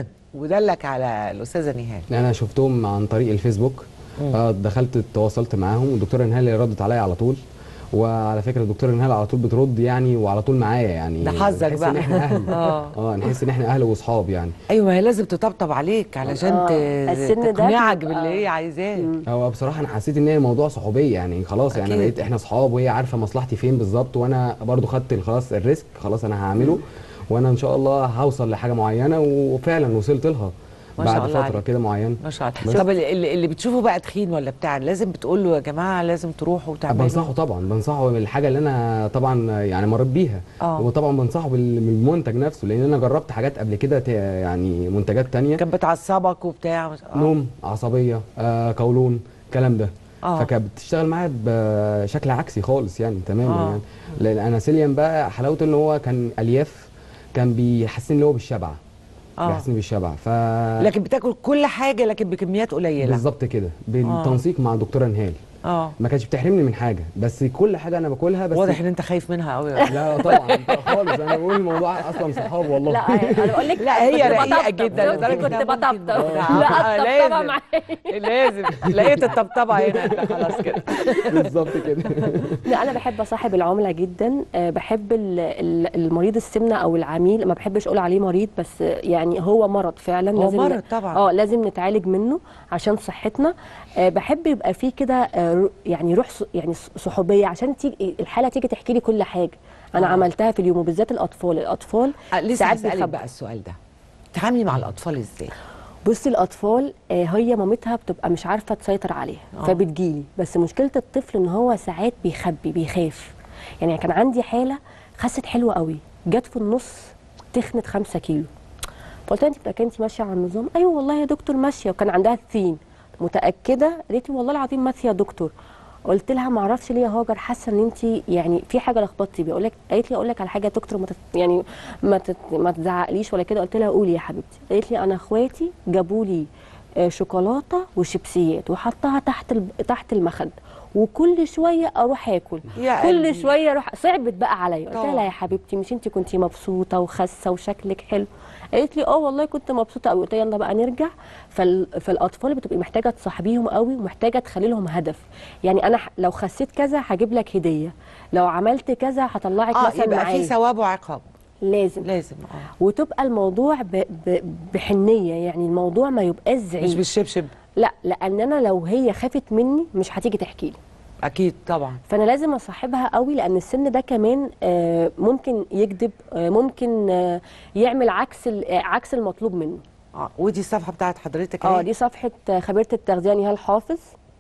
ودلك على الاستاذه نهال؟ انا شفتهم عن طريق الفيسبوك. آه، دخلت تواصلت معاهم، والدكتوره نهال اللي ردت عليا على طول. وعلى فكره الدكتوره نهال على طول بترد يعني، وعلى طول معايا يعني. ده حظك نحس بقى. ان احنا اهل. اه اه نحس ان احنا اهل واصحاب يعني. ايوه، هي لازم تطبطب عليك علشان آه، ت- السن ده تقنعك بيبقى- باللي هي عايزاه. هو بصراحه انا حسيت ان هي الموضوع صحوبيه يعني، خلاص يعني أكيد. بقيت احنا اصحاب، وهي عارفه مصلحتي فين بالظبط، وانا برضو خدت خلاص الريسك، خلاص انا هعمله، وانا ان شاء الله هوصل لحاجه معينه، وفعلا وصلت لها ما شاء بعد الله فتره عليك. كده معينه. ما شاء الله. طب اللي, اللي اللي بتشوفه بقى تخين ولا بتاع، لازم بتقول له يا جماعه لازم تروحوا وتعملوا؟ بنصحه طبعا، بنصحه بالحاجه اللي انا طبعا يعني مريت بيها. آه. وطبعا بنصحه بال- بالمنتج نفسه، لان انا جربت حاجات قبل كده ت- يعني منتجات تانية. كان بتعصبك وبتاع. آه. نوم، عصبيه، آه قولون، الكلام ده. آه. فكانت بتشتغل معايا بشكل عكسي خالص يعني تماما. آه. يعني لان انا سيليان بقى حلاوته ان هو كان الياف، كان بيحسسني ان هو بالشبع. آه. بيحسسني بالشبع. ف لكن بتاكل كل حاجه لكن بكميات قليله. بالظبط كده، بالتنسيق مع دكتوره نهال. اه ما كانتش بتحرمني من حاجه، بس كل حاجه انا باكلها. بس واضح ان انت خايف منها قوي. لا طبعا خالص، انا بقول الموضوع اصلا صحاب والله. لا انا بقول لك لا، هي كنت رقيقة بطبطب. جدا شفتي لدرجة كنت إنها ممكن- بطبطب. آه، لا الطبطبه لازم. معايا. لازم لقيت الطبطبه هنا، انت خلاص كده. بالظبط كده. لا انا بحب اصاحب العملاء جدا. أه بحب ال- ال- المريض السمنه او العميل، ما بحبش اقول عليه مريض، بس يعني هو مرض فعلا. هو لازم مرض طبعا. اه لازم نتعالج منه عشان صحتنا. أه بحب يبقى فيه كده أه رو- يعني روح ص- يعني ص- صحوبيه، عشان تيجي الحاله تيجي تحكي لي كل حاجه انا آه. عملتها في اليوم، وبالذات الاطفال. الاطفال آه، لسه ساعات هسألك بيخبوا. بقى السؤال ده، تتعاملي مع الاطفال ازاي؟ بصي الاطفال آه، هي مامتها بتبقى مش عارفه تسيطر عليها آه. فبتجيلي، بس مشكله الطفل ان هو ساعات بيخبي بيخاف. يعني كان عندي حاله خست حلوه قوي، جت في النص تخنت خمسة كيلو. فقلت لها انت متاكده انت ماشيه على النظام؟ ايوه والله يا دكتور ماشيه. وكان عندها ثين. متاكده؟ قالت لي والله العظيم ماشيه يا دكتور. قلت لها ما اعرفش ليه يا هاجر، حاسه ان انت يعني في حاجه لخبطتي بيها. اقول لك قالت لي اقول لك على حاجه يا دكتور، ما تت يعني ما تت ما تزعقليش ولا كده. قلت لها قولي يا حبيبتي. قالت لي انا اخواتي جابوا لي آه، شوكولاته وشيبسيات وحطها تحت ال- تحت المخده، وكل شويه اروح اكل، يا كل قلبي. شويه اروح. صعبت بقى عليا. قلت لها طبعا. لا يا حبيبتي، مش انت كنتي مبسوطه وخاسه وشكلك حلو؟ قالت لي اه والله كنت مبسوطه قوي. قلت لها يلا بقى نرجع. فال... فالاطفال بتبقي محتاجه تصاحبيهم قوي، ومحتاجه تخلي لهم هدف. يعني انا ح- لو خسيت كذا هجيب لك هديه، لو عملت كذا هطلعك اه مثلا يبقى في معايا. ثواب وعقاب. لازم لازم اه وتبقى الموضوع ب... ب... بحنيه، يعني الموضوع ما يبقاش مش زعيق. بالشبشب. لا لان انا لو هي خافت مني مش هتيجي تحكي لي. اكيد طبعا. فانا لازم اصاحبها قوي، لان السن ده كمان آه، ممكن يكذب، آه، ممكن آه، يعمل عكس ال- آه، عكس المطلوب منه. اه ودي الصفحه بتاعت حضرتك اه اهي. دي صفحه آه، خبيره التغذيه نهال حافظ.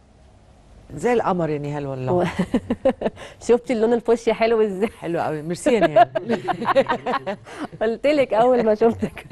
زي القمر يا نهال والله. و- شفتي اللون الفوشيا حلو ازاي؟ حلو قوي، ميرسي يا نهال. قلت لك اول ما شفتك.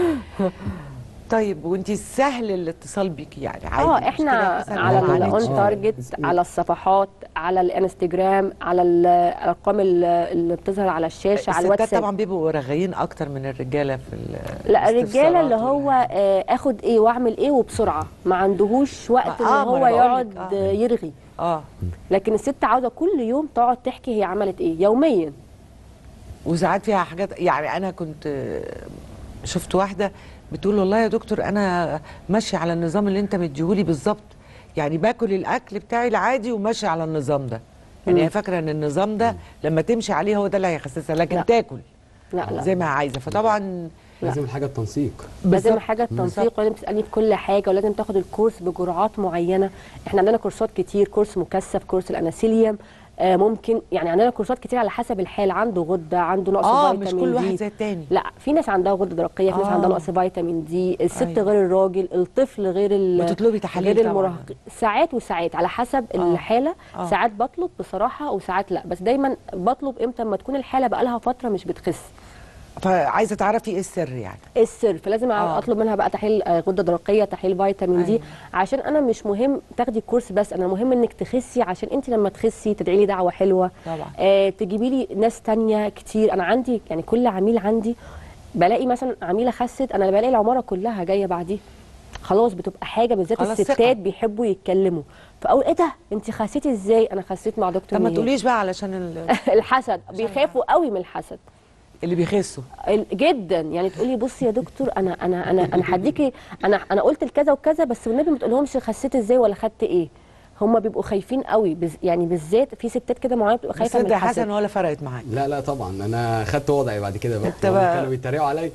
طيب وانت سهل الاتصال بيكي يعني عادي؟ اه مش احنا كده مثلاً على ما الاون معلش؟ آه. تارجت، على الصفحات، على الانستجرام، على ال- الارقام ال- اللي بتظهر على الشاشه، على الستات الواتساب. طبعا بيبقوا رغايين اكتر من الرجاله في ال- لا الرجاله اللي الاستفسارات هو وال- آه، اخد ايه واعمل ايه وبسرعه، ما عندهوش وقت ما- ان آه، ما هو أنا يقعد بقولك، آه. آه، يرغي. اه لكن الست عاوزه كل يوم تقعد تحكي هي عملت ايه يوميا. وساعات فيها حاجات، يعني انا كنت آه، شفت واحده بتقول والله يا دكتور انا ماشيه على النظام اللي انت مديهولي بالظبط، يعني باكل الاكل بتاعي العادي وماشيه على النظام ده. يعني مم. هي فاكره ان النظام ده لما تمشي عليه هو ده اللي هيخسسها، لكن لا. تاكل لا لا زي ما هي عايزه. فطبعا لازم الحاجه التنسيق. لازم بالظبط. حاجه التنسيق، ولازم تسالني في كل حاجه، ولازم تاخد الكورس بجرعات معينه. احنا عندنا كورسات كتير، كورس مكثف، كورس الاناسيليوم، آه ممكن يعني عندنا كورسات كتير على حسب الحال، عنده غده، عنده نقص اه فيتامين مش كل واحد دي. زي التاني. لا، في ناس عندها غده درقيه، في ناس آه. عندها نقص فيتامين دي، الست أيوة. غير الراجل، الطفل غير ال بتطلبي تحاليل غير طبعاً. المراهق. ساعات وساعات على حسب آه. الحاله. آه. ساعات بطلب بصراحه وساعات لا، بس دايما بطلب امتى؟ لما تكون الحاله بقى لها فتره مش بتخس. فعايزه تعرفي ايه السر يعني؟ ايه السر؟ فلازم آه. اطلب منها بقى تحليل آه، غده درقيه، تحليل فيتامين دي. أيوة. عشان انا مش مهم تاخدي الكورس بس، انا مهم انك تخسي، عشان انت لما تخسي تدعي لي دعوه حلوه. طبعا. آه تجيبي لي ناس تانية كتير. انا عندي يعني كل عميل عندي بلاقي مثلا عميله خست، انا بلاقي العماره كلها جايه بعديها. خلاص بتبقى حاجه، بالذات خلاص الستات ثقة. بيحبوا يتكلموا. فاقول ايه ده انت خسيتي ازاي؟ انا خسيت مع دكتور طب ما نهاد. تقوليش بقى علشان ال- الحسد، بيخافوا قوي من الحسد اللي بيخسوا. ال- جدا. يعني تقولي بصي يا دكتور، انا انا انا انا هديكي، انا انا قلت الكذا وكذا، بس والنبي ما تقولهمش خسيت ازاي ولا خدت ايه. هم بيبقوا خايفين قوي، بز يعني بالذات في ستات كده معينه بتبقى بس خايفه من انت يا الحسد. حسن ولا فرقت معاك؟ لا لا طبعا انا خدت وضعي بعد كده بقى. انت بقى- كانوا بيتريقوا عليا.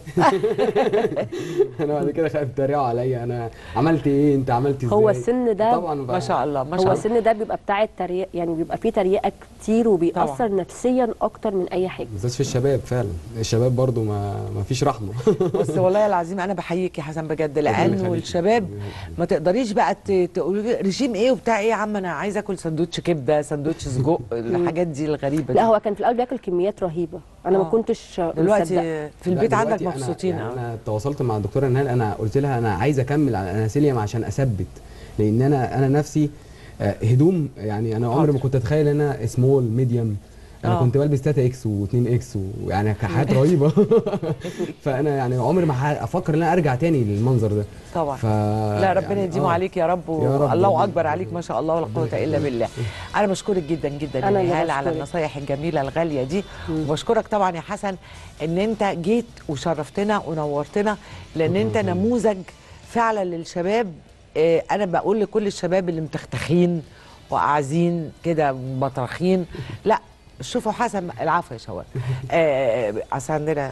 انا بعد كده خدت بيتريقوا عليا، انا عملت ايه انت عملت ازاي. هو السن ده طبعا بقى ما شاء الله ما هو شاء الله. السن ده بيبقى بتاع التريق، يعني بيبقى فيه تريقه كتير وبيأثر طبعاً. نفسيا اكتر من اي حاجه. بالذات في الشباب فعلا، الشباب برضو ما ما فيش رحمه. بس والله العظيم انا بحييك يا حسن بجد، ربنا لانه يخليك. الشباب ما تقدريش بقى ت- تقولي رجيم ايه وبتاع ايه. يا عم انا عايزه اكل سندوتش كبده، سندوتش سجق، الحاجات دي الغريبه دي. لا، هو كان في الاول بياكل كميات رهيبه، انا ما آه. كنتش دلوقتي مصدقة. في البيت لا، عندك دلوقتي أنا- مبسوطين يعني قوي. انا تواصلت مع الدكتوره نهال، انا قلت لها انا عايز اكمل على الاناسيليوم عشان اثبت، لان انا انا نفسي آه، هدوم، يعني انا عمري ما كنت اتخيل ان انا سمول ميديوم. انا آه. كنت بلبس تلاتة اكس و2 اكس ويعني كانت حاجات رهيبه. فانا يعني عمري ما ه- افكر ان انا ارجع تاني للمنظر ده. طبعا. ف لا ربنا يعني يديمه آه. عليك يا رب, يا رب. الله اكبر عليك ما شاء الله ولا قوه الا بالله. انا بشكرك جدا جدا يا أنا اللي نهال على بشكرك. النصايح الجميله الغاليه دي، وبشكرك طبعا يا حسن ان انت جيت وشرفتنا ونورتنا، لان انت نموذج فعلا للشباب. آه، انا بقول لكل الشباب اللي متختخين وقاعدين كده مطرخين، لا شوفوا حسن. العفو يا شباب، آه، اصل عندنا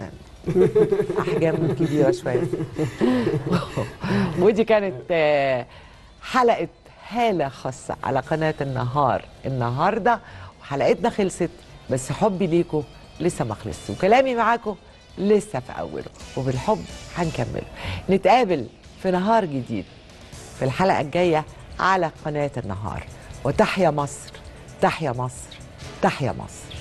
احجام كبيره شويه. ودي كانت آه، حلقه هاله خاصه على قناه النهار النهارده، وحلقتنا خلصت، بس حبي ليكم لسه ما خلصش، وكلامي معاكم لسه في اوله، وبالحب هنكمله. نتقابل في نهار جديد في الحلقه الجايه على قناه النهار. وتحيا مصر، تحيا مصر، تحيا مصر.